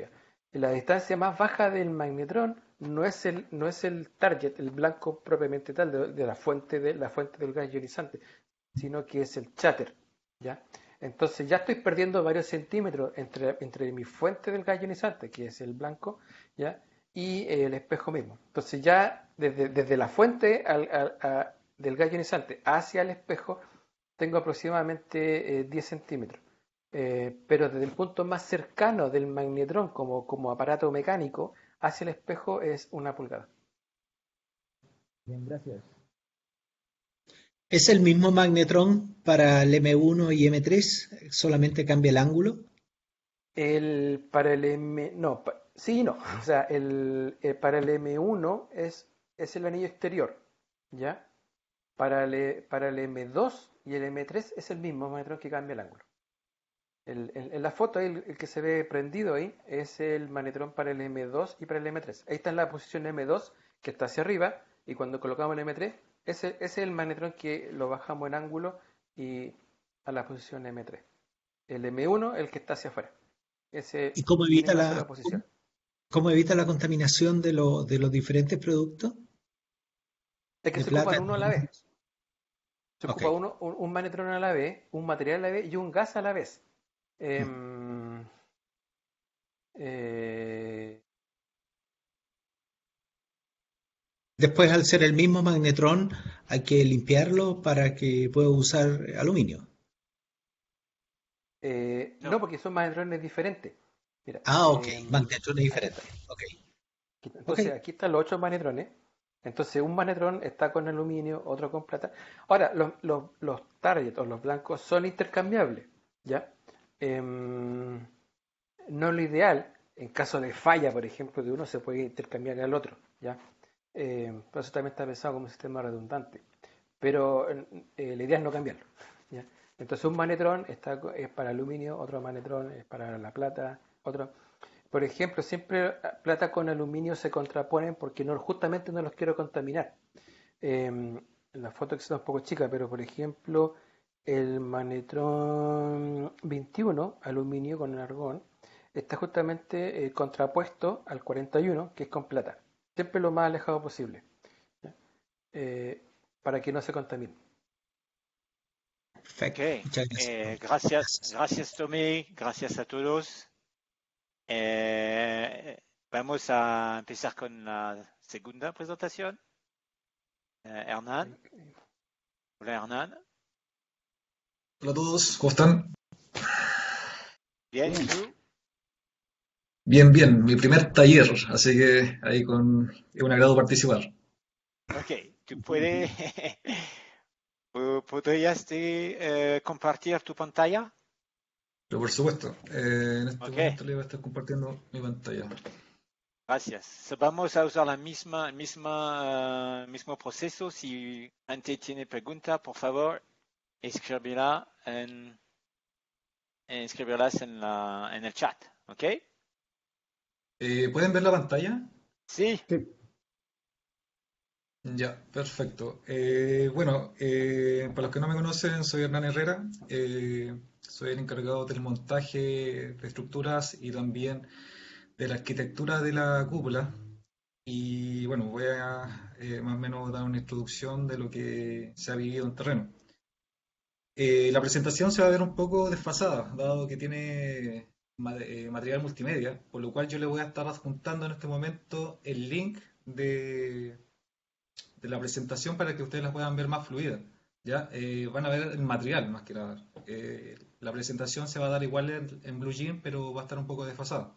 La distancia más baja del magnetrón no es el target, el blanco propiamente tal de la fuente del gas ionizante, sino que es el chatter, ¿ya? Entonces ya estoy perdiendo varios centímetros entre mi fuente del gas ionizante, que es el blanco, ¿ya? Y el espejo mismo. Entonces ya desde la fuente del gas ionizante hacia el espejo tengo aproximadamente 10 centímetros. Pero desde el punto más cercano del magnetrón como aparato mecánico hacia el espejo es 1 pulgada. Bien, gracias. ¿Es el mismo magnetrón para el M1 y M3? ¿Solamente cambia el ángulo? Para el M, no, sí y no. O sea, para el M1 es el anillo exterior, ¿ya? Para el M2 y el M3 es el mismo magnetrón que cambia el ángulo. En la foto ahí, el que se ve prendido ahí es el magnetrón para el M2 y para el M3. Ahí está en la posición M2 que está hacia arriba y cuando colocamos el M3, ese es el magnetrón que lo bajamos en ángulo y a la posición M3. El M1 el que está hacia afuera. Ese ¿Y cómo tiene evita una sola posición. cómo evita la contaminación de los diferentes productos Es que de se plata? ocupan uno a la vez. Se Ok. ocupa un magnetrón a la vez, un material a la vez y un gas a la vez. Em, eh, Después, al ser el mismo magnetrón, hay que limpiarlo para que pueda usar aluminio. no, porque son magnetrones diferentes. Mira, Ah, ok. Magnetrón es aquí está. diferente. Ok. Ok. Entonces, aquí están los 8 magnetrones. Entonces, un magnetrón está con aluminio, otro con plata. Ahora, los target o los blancos son intercambiables, ¿ya? Em, no es lo ideal. En caso de falla, por ejemplo, de uno se puede intercambiar al otro, ¿ya? Por eso también está pensado como un sistema redundante. Pero la idea es no cambiarlo, ¿ya? Entonces, un magnetrón es para aluminio, otro magnetrón es para la plata, otro. Por ejemplo, siempre plata con aluminio se contraponen porque justamente no los quiero contaminar. La foto que está un poco chica, pero por ejemplo, el magnetrón 21, aluminio con argón, está justamente contrapuesto al 41, que es con plata. Siempre lo más alejado posible, ¿ya? Eh, para que no se contamine. Perfecto. Ok, Muchas gracias. gracias Tommy, gracias a todos. Vamos a empezar con la segunda presentación. Hernán, hola Hernán. Hola a todos, ¿cómo están? Bien, ¿y tú? Bien, bien, mi primer taller, así que ahí es un agrado participar. Ok, tú puedes, podrías compartir tu pantalla. Pero por supuesto, en este Ok, momento le voy a estar compartiendo mi pantalla. gracias. So, vamos a usar mismo proceso. Si antes tiene pregunta, por favor, escribirlas en el chat. ¿Ok? ¿Pueden ver la pantalla? Sí. Sí. Ya, perfecto. Bueno, para los que no me conocen, soy Hernán Herrera. Soy el encargado del montaje de estructuras y también de la arquitectura de la cúpula. Y bueno, voy a más o menos dar una introducción de lo que se ha vivido en terreno. La presentación se va a ver un poco desfasada, dado que tiene material multimedia, por lo cual yo le voy a estar adjuntando en este momento el link de la presentación para que ustedes la puedan ver más fluida. ¿Ya? Van a ver el material más que nada. La presentación se va a dar igual en BlueJeans, pero va a estar un poco desfasada.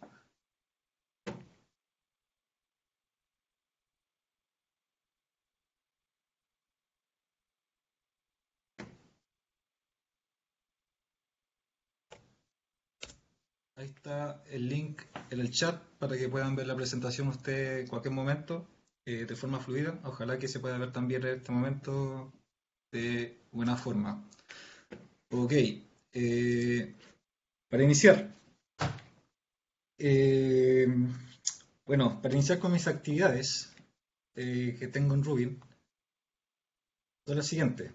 Ahí está el link en el chat para que puedan ver la presentación ustedes en cualquier momento de forma fluida. Ojalá que se pueda ver también en este momento de buena forma. Ok, para iniciar. eh, bueno, para iniciar con mis actividades que tengo en Ruby, son las siguientes.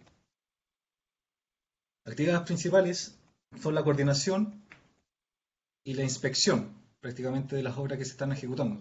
Actividades principales son la coordinación y la inspección prácticamente de las obras que se están ejecutando.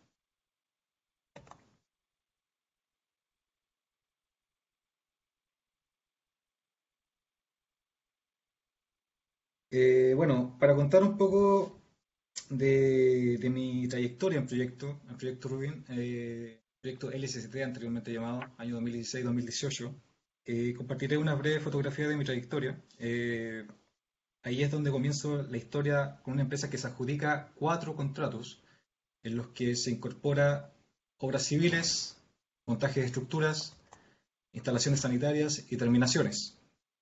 Bueno, para contar un poco de mi trayectoria en proyecto Rubin, proyecto LSCT anteriormente llamado, año 2016-2018, compartiré una breve fotografía de mi trayectoria. Ahí es donde comienzo la historia con una empresa que se adjudica 4 contratos en los que se incorpora obras civiles, montaje de estructuras, instalaciones sanitarias y terminaciones.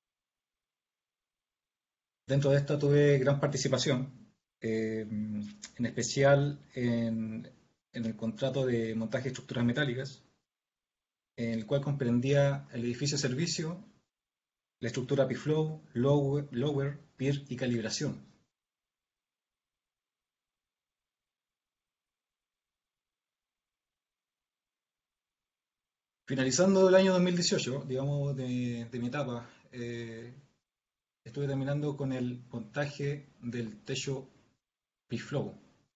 Dentro de esta tuve gran participación, en especial en el contrato de montaje de estructuras metálicas, en el cual comprendía el edificio de servicio, la estructura P-Flow, lower, pier y calibración. Finalizando el año 2018, digamos, de mi etapa, estuve terminando con el montaje del techo P-Flow.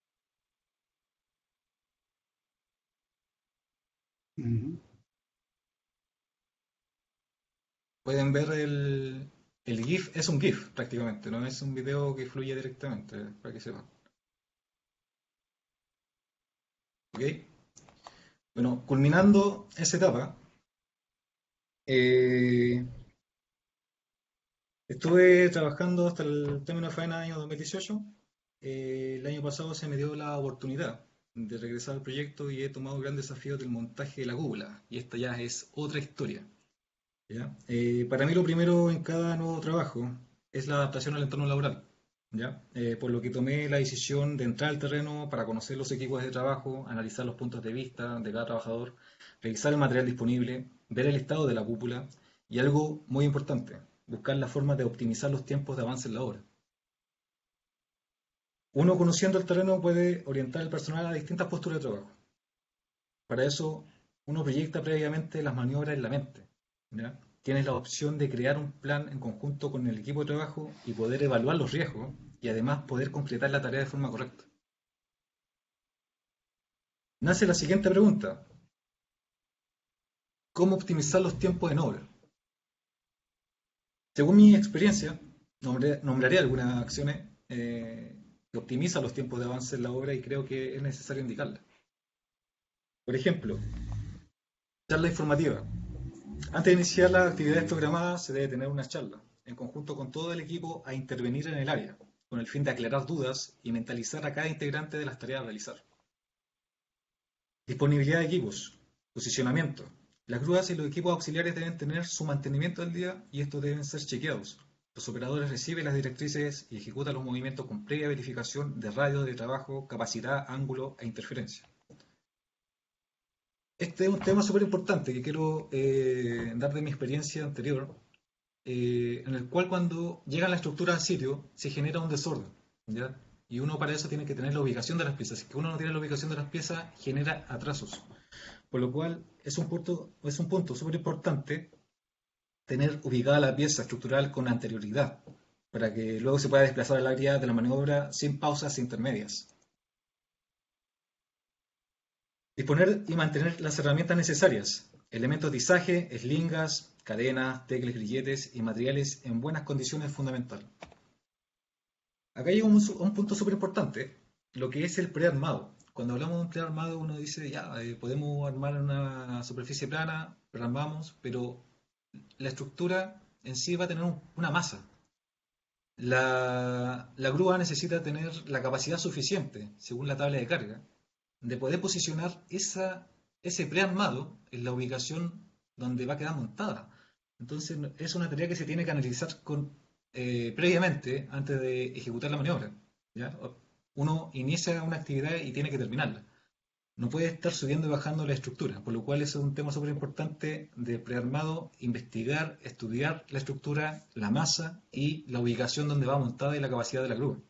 Pueden ver el GIF, es un GIF prácticamente, no es un video que fluye directamente, para que sepan. ¿Ok? Bueno, culminando esa etapa, estuve trabajando hasta el término de faena año 2018. El año pasado se me dio la oportunidad de regresar al proyecto y he tomado el gran desafío del montaje de la cúpula. Y esta ya es otra historia. ¿Ya? Para mí lo primero en cada nuevo trabajo es la adaptación al entorno laboral. ¿Ya? Por lo que tomé la decisión de entrar al terreno para conocer los equipos de trabajo, analizar los puntos de vista de cada trabajador, revisar el material disponible, ver el estado de la cúpula y algo muy importante, buscar la forma de optimizar los tiempos de avance en la obra. Uno conociendo el terreno puede orientar al personal a distintas posturas de trabajo. Para eso uno proyecta previamente las maniobras en la mente. ¿Ya? Tienes la opción de crear un plan en conjunto con el equipo de trabajo y poder evaluar los riesgos y además poder completar la tarea de forma correcta. Nace la siguiente pregunta. ¿Cómo optimizar los tiempos en obra? Según mi experiencia, nombraré algunas acciones que optimizan los tiempos de avance en la obra y creo que es necesario indicarlas. Por ejemplo, charla informativa. Antes de iniciar las actividades programadas se debe tener una charla, en conjunto con todo el equipo, a intervenir en el área, con el fin de aclarar dudas y mentalizar a cada integrante de las tareas a realizar. Disponibilidad de equipos, posicionamiento. Las grúas y los equipos auxiliares deben tener su mantenimiento al día y estos deben ser chequeados. Los operadores reciben las directrices y ejecutan los movimientos con previa verificación de radio de trabajo, capacidad, ángulo e interferencia. Este es un tema súper importante que quiero dar de mi experiencia anterior, en el cual cuando llega la estructura al sitio se genera un desorden, ¿ya? Y uno para eso tiene que tener la ubicación de las piezas. Si uno no tiene la ubicación de las piezas, genera atrasos. Por lo cual es un punto súper importante tener ubicada la pieza estructural con anterioridad, para que luego se pueda desplazar al área de la maniobra sin pausas intermedias. Disponer y mantener las herramientas necesarias, elementos de izaje, eslingas, cadenas, tecles, grilletes y materiales en buenas condiciones es fundamental. Acá llega un punto súper importante, lo que es el prearmado. Cuando hablamos de un prearmado uno dice, ya, podemos armar una superficie plana, prearmamos, pero la estructura en sí va a tener una masa. La grúa necesita tener la capacidad suficiente, según la tabla de carga, de poder posicionar ese prearmado en la ubicación donde va a quedar montada. Entonces es una tarea que se tiene que analizar previamente antes de ejecutar la maniobra. ¿Ya? Uno inicia una actividad y tiene que terminarla. No puede estar subiendo y bajando la estructura, por lo cual es un tema súper importante de prearmado, investigar, estudiar la estructura, la masa y la ubicación donde va montada y la capacidad de la grúa.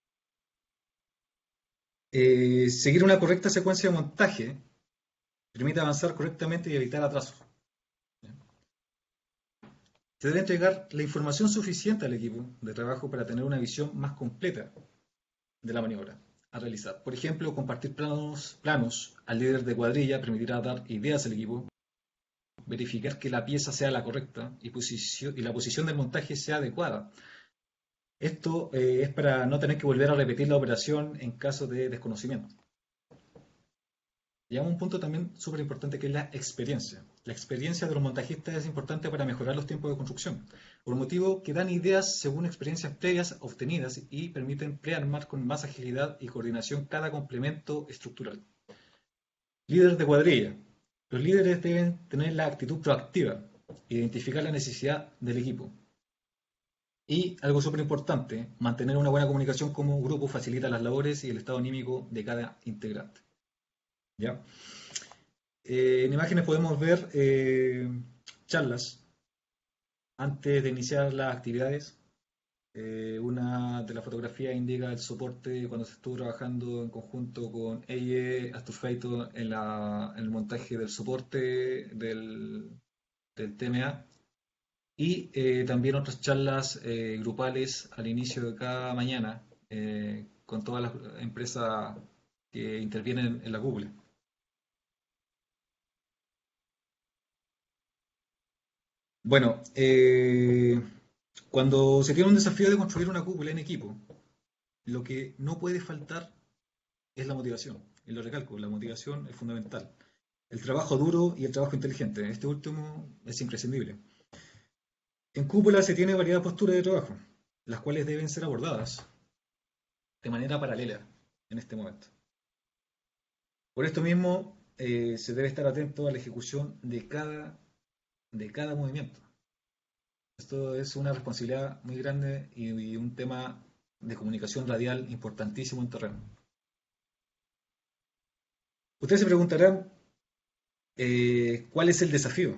Seguir una correcta secuencia de montaje permite avanzar correctamente y evitar atrasos. Se debe entregar la información suficiente al equipo de trabajo para tener una visión más completa de la maniobra. a realizar. Por ejemplo, compartir planos al líder de cuadrilla permitirá dar ideas al equipo, verificar que la pieza sea la correcta y la posición del montaje sea adecuada. Esto es para no tener que volver a repetir la operación en caso de desconocimiento. Llegamos a un punto también súper importante que es la experiencia. La experiencia de los montajistas es importante para mejorar los tiempos de construcción, por motivo que dan ideas según experiencias previas obtenidas y permiten prearmar con más agilidad y coordinación cada complemento estructural. Líder de cuadrilla. Los líderes deben tener la actitud proactiva, identificar la necesidad del equipo. Y algo súper importante, mantener una buena comunicación como grupo facilita las labores y el estado anímico de cada integrante. ¿Ya? En imágenes podemos ver charlas antes de iniciar las actividades. Una de las fotografías indica el soporte cuando se estuvo trabajando en conjunto con EIE, Asturfeito en el montaje del soporte del TMA. Y también otras charlas grupales al inicio de cada mañana con todas las empresas que intervienen en la cúpula. Bueno, cuando se tiene un desafío de construir una cúpula en equipo, lo que no puede faltar es la motivación. Y lo recalco, la motivación es fundamental. El trabajo duro y el trabajo inteligente. Este último es imprescindible. En cúpula se tiene variedad de posturas de trabajo, las cuales deben ser abordadas de manera paralela en este momento. Por esto mismo, se debe estar atento a la ejecución de cada movimiento. Esto es una responsabilidad muy grande y un tema de comunicación radial importantísimo en terreno. Ustedes se preguntarán, ¿cuál es el desafío?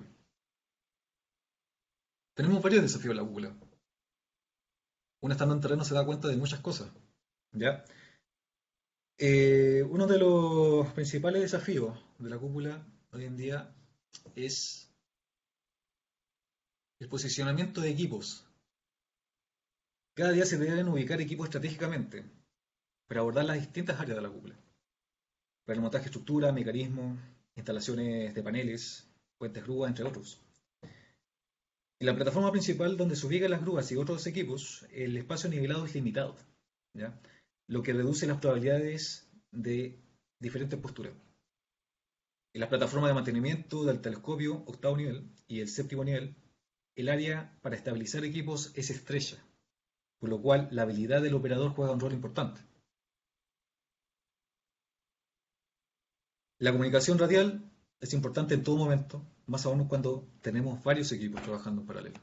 Tenemos varios desafíos en la cúpula. Uno estando en terreno se da cuenta de muchas cosas, ¿ya? Uno de los principales desafíos de la cúpula hoy en día es el posicionamiento de equipos. Cada día se deben ubicar equipos estratégicamente para abordar las distintas áreas de la cúpula. Para el montaje de estructura, mecanismos, instalaciones de paneles, puentes grúas, entre otros. En la plataforma principal donde se ubican las grúas y otros equipos, el espacio nivelado es limitado, ¿ya? Lo que reduce las probabilidades de diferentes posturas. En las plataformas de mantenimiento del telescopio, octavo nivel, y el séptimo nivel, el área para estabilizar equipos es estrecha, por lo cual la habilidad del operador juega un rol importante. La comunicación radial es importante en todo momento, más aún cuando tenemos varios equipos trabajando en paralelo.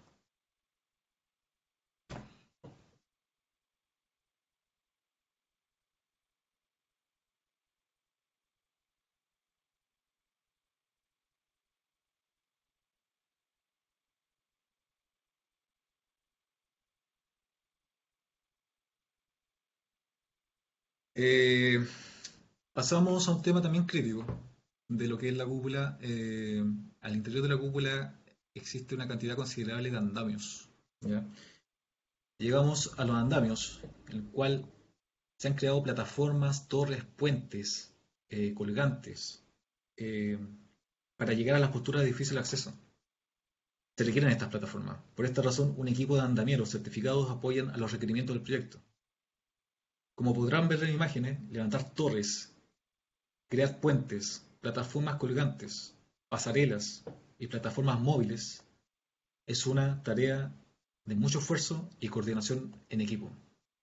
Pasamos a un tema también crítico de lo que es la cúpula. Al interior de la cúpula existe una cantidad considerable de andamios, ¿ya? Llegamos a los andamios, en el cual se han creado plataformas, torres, puentes, colgantes, para llegar a las posturas de difícil acceso. Se requieren estas plataformas. Por esta razón, un equipo de andamieros certificados apoyan a los requerimientos del proyecto. Como podrán ver en imágenes, levantar torres, crear puentes, plataformas colgantes, pasarelas y plataformas móviles es una tarea de mucho esfuerzo y coordinación en equipo.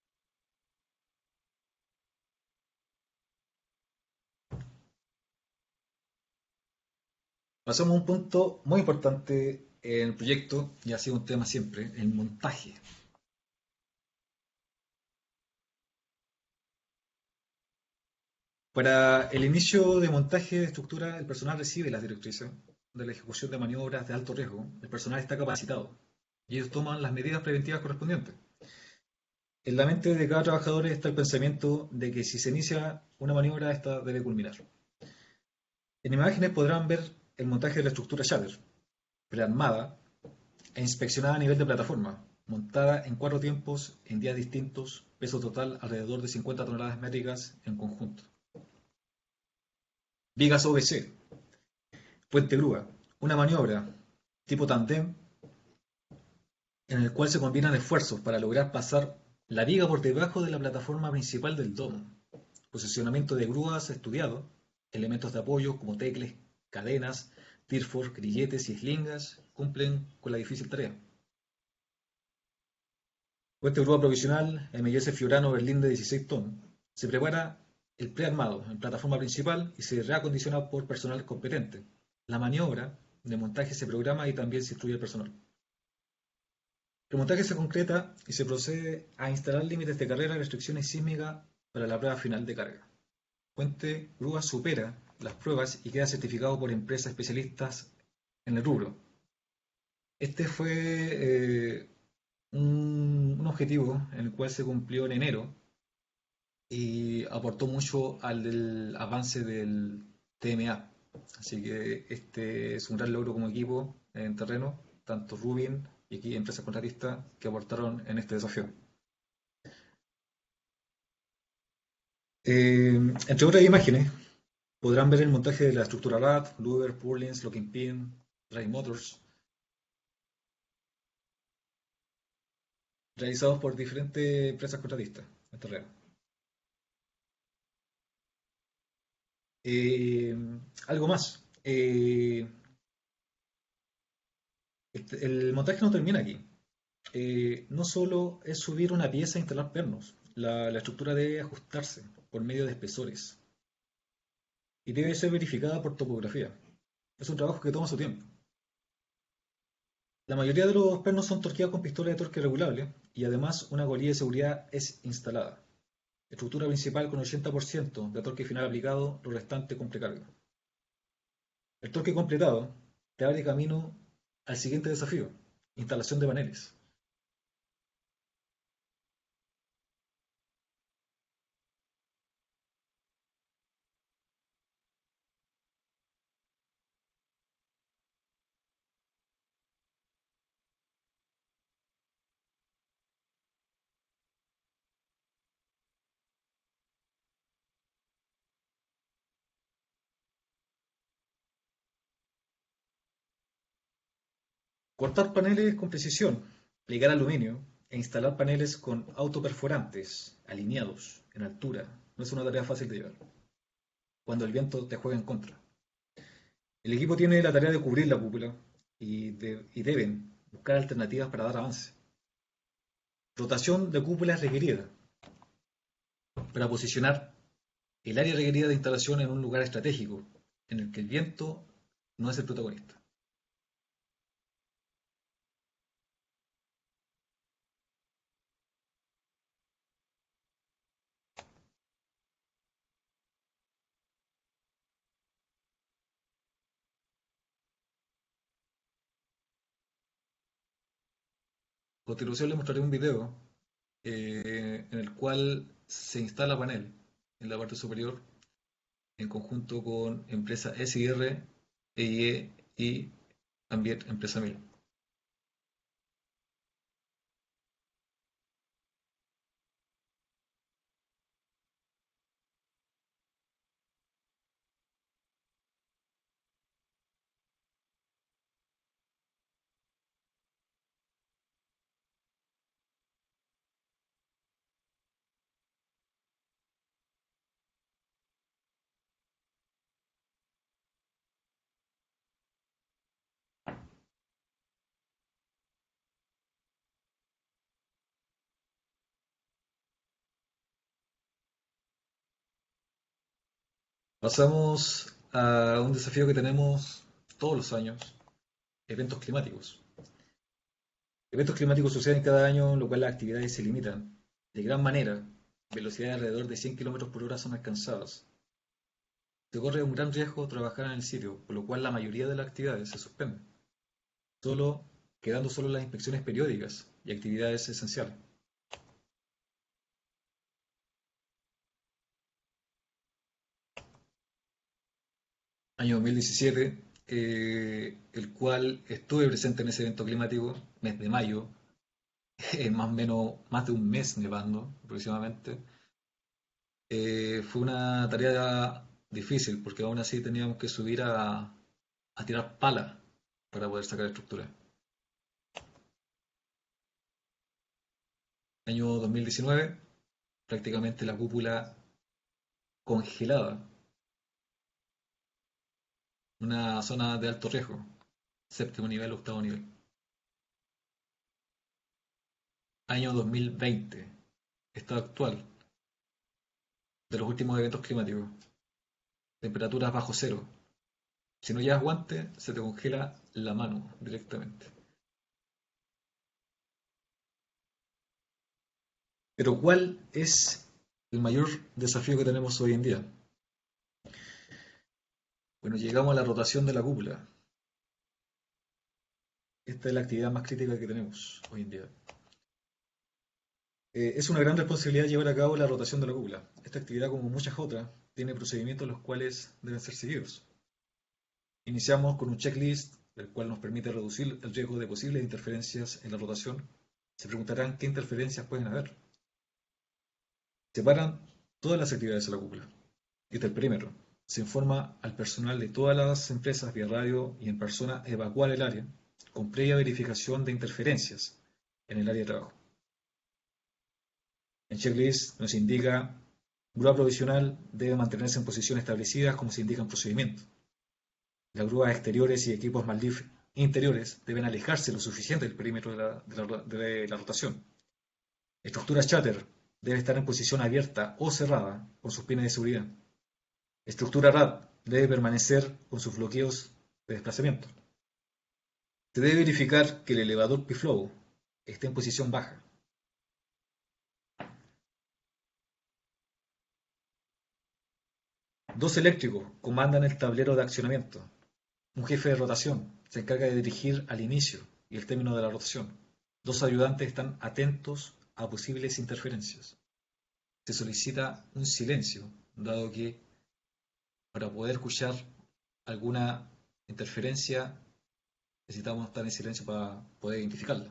Pasamos a un punto muy importante en el proyecto, y ha sido un tema siempre, el montaje. Para el inicio de montaje de estructura, el personal recibe las directrices de la ejecución de maniobras de alto riesgo. El personal está capacitado y ellos toman las medidas preventivas correspondientes. En la mente de cada trabajador está el pensamiento de que si se inicia una maniobra, esta debe culminar. En imágenes podrán ver el montaje de la estructura Shatter, prearmada e inspeccionada a nivel de plataforma, montada en 4 tiempos, en días distintos, peso total alrededor de 50 toneladas métricas en conjunto. Vigas OBC, puente grúa, una maniobra tipo tandem en el cual se combinan esfuerzos para lograr pasar la viga por debajo de la plataforma principal del domo. Posicionamiento de grúas estudiado, elementos de apoyo como tecles, cadenas, tirfor, grilletes y eslingas cumplen con la difícil tarea. Puente grúa provisional MS Fiorano Berlín de 16 tonos. Se prepara el prearmado en plataforma principal y se reacondiciona por personal competente. La maniobra de montaje se programa y también se instruye al personal. El montaje se concreta y se procede a instalar límites de carrera y restricciones sísmicas para la prueba final de carga. Puente grúa supera las pruebas y queda certificado por empresas especialistas en el rubro. Este fue un objetivo en el cual se cumplió en enero y aportó mucho al avance del TMA. Así que este es un gran logro como equipo en terreno, tanto Rubin y aquí empresas contratistas que aportaron en este desafío. Entre otras imágenes, podrán ver el montaje de la estructura RAD, Louver, Purlins, Locking Pin, Drive Motors, realizados por diferentes empresas contratistas en terreno. Algo más. El montaje no termina aquí. No solo es subir una pieza e instalar pernos. La estructura debe ajustarse por medio de espesores y debe ser verificada por topografía. Es un trabajo que toma su tiempo. La mayoría de los pernos son torqueados con pistola de torque regulable y además una colilla de seguridad es instalada. Estructura principal con 80% de torque final aplicado, lo restante con precarga. El torque completado te abre camino al siguiente desafío, instalación de paneles. Cortar paneles con precisión, pligar aluminio e instalar paneles con autoperforantes alineados en altura no es una tarea fácil de llevar cuando el viento te juega en contra. El equipo tiene la tarea de cubrir la cúpula y deben buscar alternativas para dar avance. Rotación de cúpula es requerida para posicionar el área requerida de instalación en un lugar estratégico en el que el viento no es el protagonista. A continuación les mostraré un video en el cual se instala panel en la parte superior en conjunto con empresa SIR, EIE y también empresa MIL. Pasamos a un desafío que tenemos todos los años, eventos climáticos. Eventos climáticos suceden cada año, en lo cual las actividades se limitan de gran manera. Velocidades alrededor de 100 km por hora son alcanzadas. Se corre un gran riesgo trabajar en el sitio, por lo cual la mayoría de las actividades se suspenden, quedando solo las inspecciones periódicas y actividades esenciales. Año 2017, el cual estuve presente en ese evento climático, mes de mayo, más o menos más de un mes nevando aproximadamente. Fue una tarea difícil porque aún así teníamos que subir a tirar pala para poder sacar estructura. Año 2019, prácticamente la cúpula congelada, una zona de alto riesgo, séptimo nivel, octavo nivel. Año 2020, estado actual de los últimos eventos climáticos, temperaturas bajo cero. Si no llevas guante, se te congela la mano directamente. Pero ¿cuál es el mayor desafío que tenemos hoy en día? Bueno, llegamos a la rotación de la cúpula. Esta es la actividad más crítica que tenemos hoy en día. Es una gran responsabilidad llevar a cabo la rotación de la cúpula. Esta actividad, como muchas otras, tiene procedimientos los cuales deben ser seguidos. Iniciamos con un checklist, el cual nos permite reducir el riesgo de posibles interferencias en la rotación. Se preguntarán qué interferencias pueden haber. Separan todas las actividades de la cúpula. Este es el perímetro. Se informa al personal de todas las empresas vía radio y en persona evacuar el área con previa verificación de interferencias en el área de trabajo. En checklist nos indica grúa provisional debe mantenerse en posiciones establecidas como se indica en procedimiento. Las grúas exteriores y equipos MALDIF interiores deben alejarse lo suficiente del perímetro de la rotación. Estructura cháter debe estar en posición abierta o cerrada con sus pines de seguridad. Estructura RAD debe permanecer con sus bloqueos de desplazamiento. Se debe verificar que el elevador P-Flow esté en posición baja. Dos eléctricos comandan el tablero de accionamiento. Un jefe de rotación se encarga de dirigir al inicio y el término de la rotación. Dos ayudantes están atentos a posibles interferencias. Se solicita un silencio, dado que para poder escuchar alguna interferencia necesitamos estar en silencio para poder identificarla.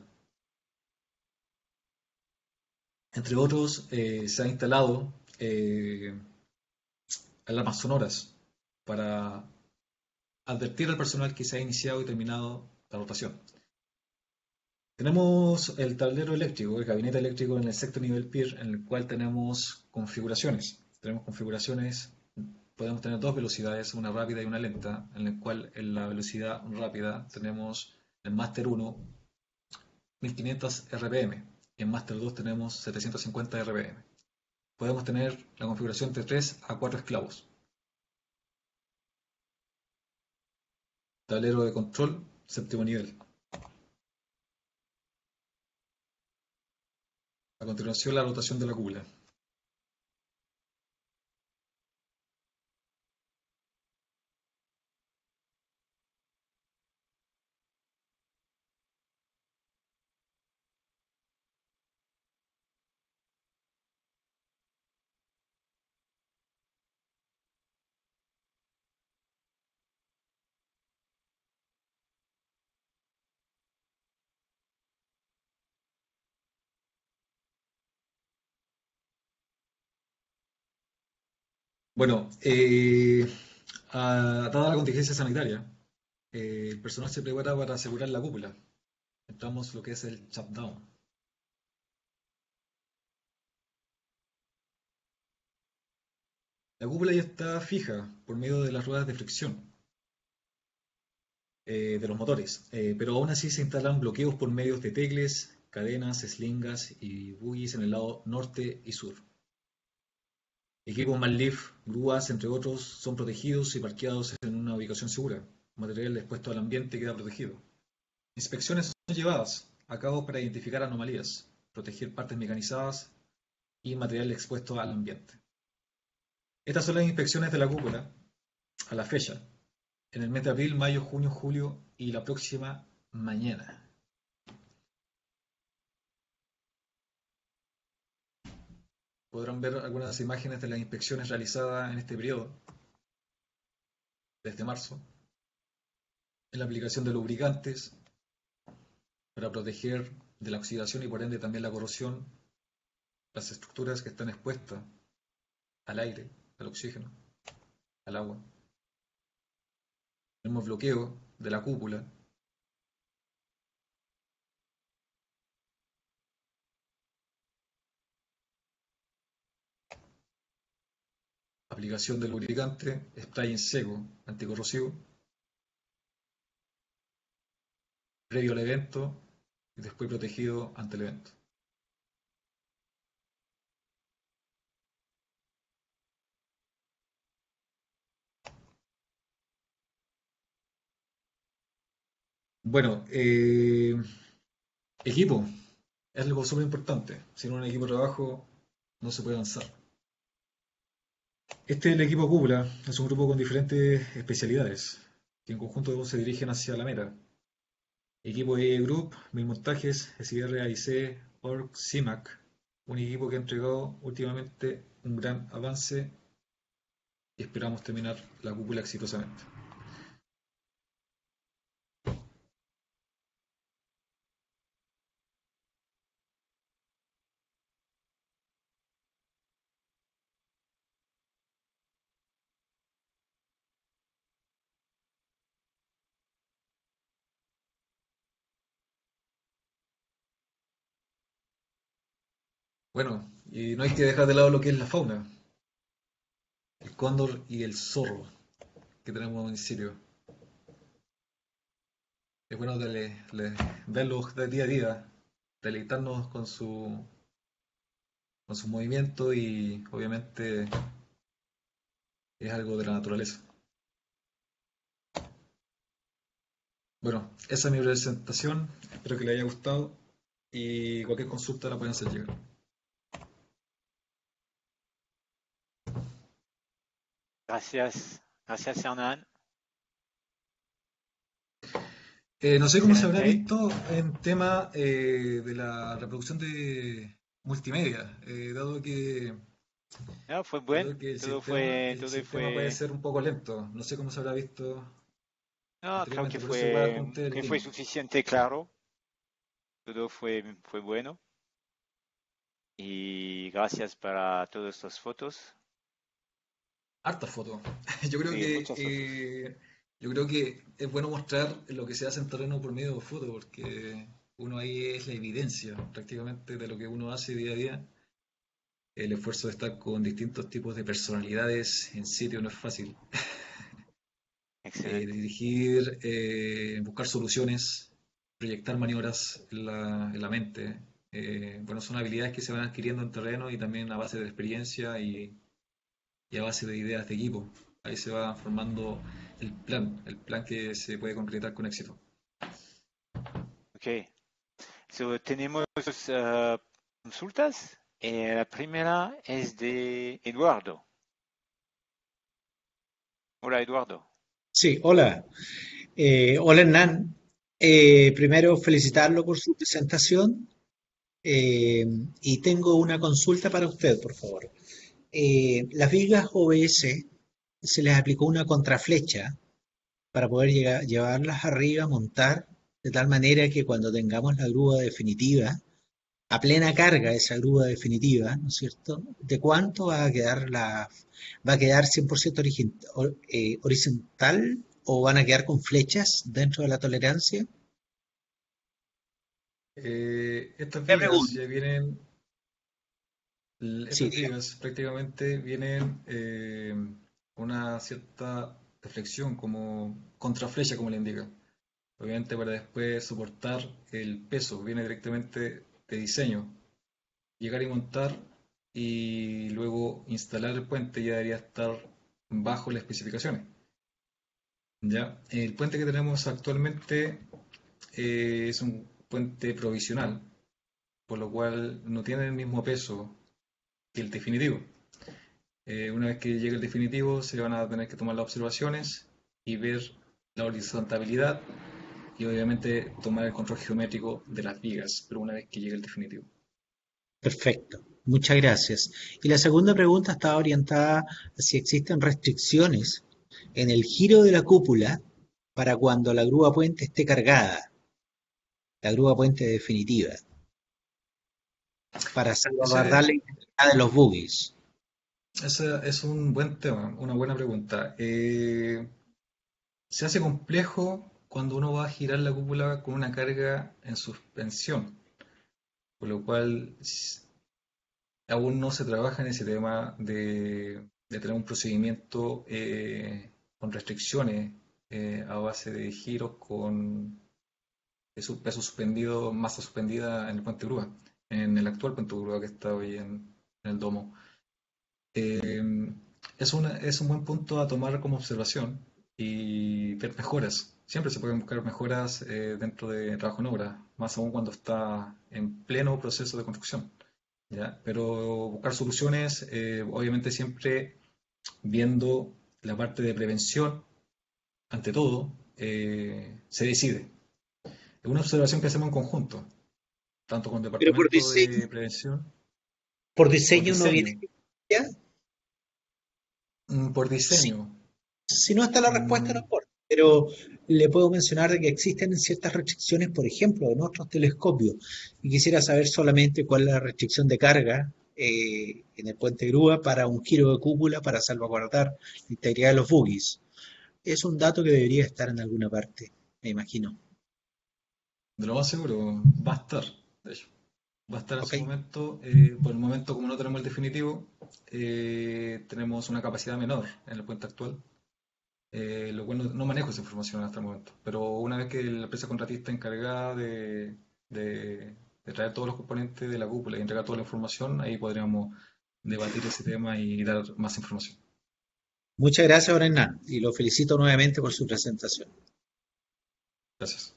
Entre otros, se ha instalado alarmas sonoras para advertir al personal que se ha iniciado y terminado la rotación. Tenemos el tablero eléctrico, el gabinete eléctrico en el sexto nivel PIR, en el cual tenemos configuraciones. Podemos tener dos velocidades, una rápida y una lenta, en el cual en la velocidad rápida tenemos el Master 1 1500 RPM y en Master 2 tenemos 750 RPM. Podemos tener la configuración de 3 a 4 esclavos. Tablero de control, séptimo nivel. A continuación, la rotación de la cúpula. Bueno, dada la contingencia sanitaria, el personal se prepara para asegurar la cúpula. Entramos lo que es el shutdown. La cúpula ya está fija por medio de las ruedas de fricción de los motores, pero aún así se instalan bloqueos por medios de tegles, cadenas, eslingas y bueys en el lado norte y sur. Equipos MALDIF, grúas, entre otros, son protegidos y parqueados en una ubicación segura. Material expuesto al ambiente queda protegido. Inspecciones son llevadas a cabo para identificar anomalías, proteger partes mecanizadas y material expuesto al ambiente. Estas son las inspecciones de la cúpula a la fecha, en el mes de abril, mayo, junio, julio y la próxima mañana. Podrán ver algunas imágenes de las inspecciones realizadas en este periodo, desde marzo, en la aplicación de lubricantes para proteger de la oxidación y por ende también la corrosión, las estructuras que están expuestas al aire, al oxígeno, al agua. Tenemos bloqueo de la cúpula. Aplicación de lubricante, spray en seco, anticorrosivo, previo al evento y después protegido ante el evento. Bueno, equipo es algo súper importante. Sin un equipo de trabajo no se puede avanzar. Este es el equipo cúpula, es un grupo con diferentes especialidades que en conjunto se dirigen hacia la meta. Equipo EE Group, Mil Montajes, SIR, AIC, ORG, CIMAC, un equipo que ha entregado últimamente un gran avance y esperamos terminar la cúpula exitosamente. Bueno, y no hay que dejar de lado lo que es la fauna, el cóndor y el zorro que tenemos en Sirio. Es bueno verlos de día a día, deleitarnos con su movimiento y obviamente es algo de la naturaleza. Bueno, esa es mi presentación, espero que les haya gustado y cualquier consulta la pueden hacer llegar. Gracias, gracias Hernán. No sé cómo se habrá Excelente. visto en tema de la reproducción de multimedia, dado que No, fue bueno, el todo sistema puede fue, ser un poco lento. No sé cómo se habrá visto no, creo anteriormente, por eso igual adjunté el que fue link. suficiente claro, todo fue bueno y gracias para todas estas fotos. Hartas fotos. Sí, muchas fotos. Yo creo que es bueno mostrar lo que se hace en terreno por medio de fotos, porque uno ahí es la evidencia prácticamente de lo que uno hace día a día. El esfuerzo de estar con distintos tipos de personalidades en sitio no es fácil. Excelente. Dirigir, buscar soluciones, proyectar maniobras en la mente. Bueno, son habilidades que se van adquiriendo en terreno y también a base de experiencia y a base de ideas de equipo. Ahí se va formando el plan que se puede concretar con éxito. Ok. So, tenemos consultas. La primera es de Eduardo. Hola, Eduardo. Sí, hola. Hola Hernán. Primero felicitarlo por su presentación y tengo una consulta para usted, por favor. Las vigas OBS se les aplicó una contraflecha para poder llevarlas arriba, montar, de tal manera que cuando tengamos la grúa definitiva, a plena carga esa grúa definitiva, ¿no es cierto? ¿De cuánto va a quedar 100% horizontal o van a quedar con flechas dentro de la tolerancia? Me pregunto. Sí, Estas vigas prácticamente vienen una cierta deflexión como contraflecha, como le indica. Obviamente para después soportar el peso, viene directamente de diseño. Llegar y montar y luego instalar el puente ya debería estar bajo las especificaciones. Ya, el puente que tenemos actualmente es un puente provisional, por lo cual no tiene el mismo peso que el definitivo. Una vez que llegue el definitivo se van a tener que tomar las observaciones y ver la horizontabilidad y obviamente tomar el control geométrico de las vigas, pero una vez que llegue el definitivo. perfecto. Muchas gracias. Y la segunda pregunta estaba orientada a si existen restricciones en el giro de la cúpula para cuando la grúa puente esté cargada, la grúa puente definitiva. para Ese salvaguardar la integridad de los boogies? ese es un buen tema, una buena pregunta. Se hace complejo cuando uno va a girar la cúpula con una carga en suspensión, por lo cual aún no se trabaja en ese tema de tener un procedimiento con restricciones a base de giros con peso suspendido, masa suspendida en el puente grúa, en el actual puente grúa que está hoy en el domo. Eh, es un buen punto a tomar como observación y ver mejoras. Siempre se pueden buscar mejoras dentro de trabajo en obra, más aún cuando está en pleno proceso de construcción. ¿Ya? Pero buscar soluciones, obviamente siempre viendo la parte de prevención, ante todo, se decide. Es una observación que hacemos en conjunto, tanto con el Pero departamento de prevención, por por diseño no viene diseño. ya. Por Si, diseño. si no está la respuesta, no mm, importa. Pero le puedo mencionar de que existen ciertas restricciones, por ejemplo, en otros telescopios. Y quisiera saber solamente cuál es la restricción de carga en el puente grúa para un giro de cúpula para salvaguardar la integridad de los boogies. Es un dato que debería estar en alguna parte, me imagino. de lo más seguro, va a estar, de hecho. Va a estar en ¿Ok? su momento. Por el momento, como no tenemos el definitivo, tenemos una capacidad menor en el puente actual. Lo cual no manejo esa información hasta el momento. Pero una vez que la empresa contratista encargada de traer todos los componentes de la cúpula y entregar toda la información, ahí podríamos debatir ese tema y dar más información. Muchas gracias, don Hernán, y lo felicito nuevamente por su presentación. Gracias.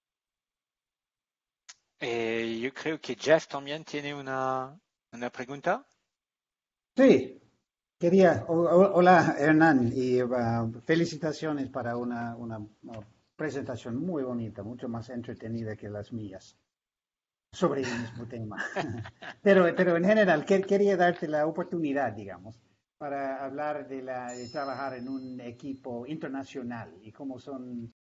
Yo creo que Jeff también tiene una pregunta. Sí, quería, hola Hernán, y felicitaciones para una presentación muy bonita, mucho más entretenida que las mías sobre el mismo tema. Pero en general, quería darte la oportunidad, digamos, para hablar de trabajar en un equipo internacional y cómo son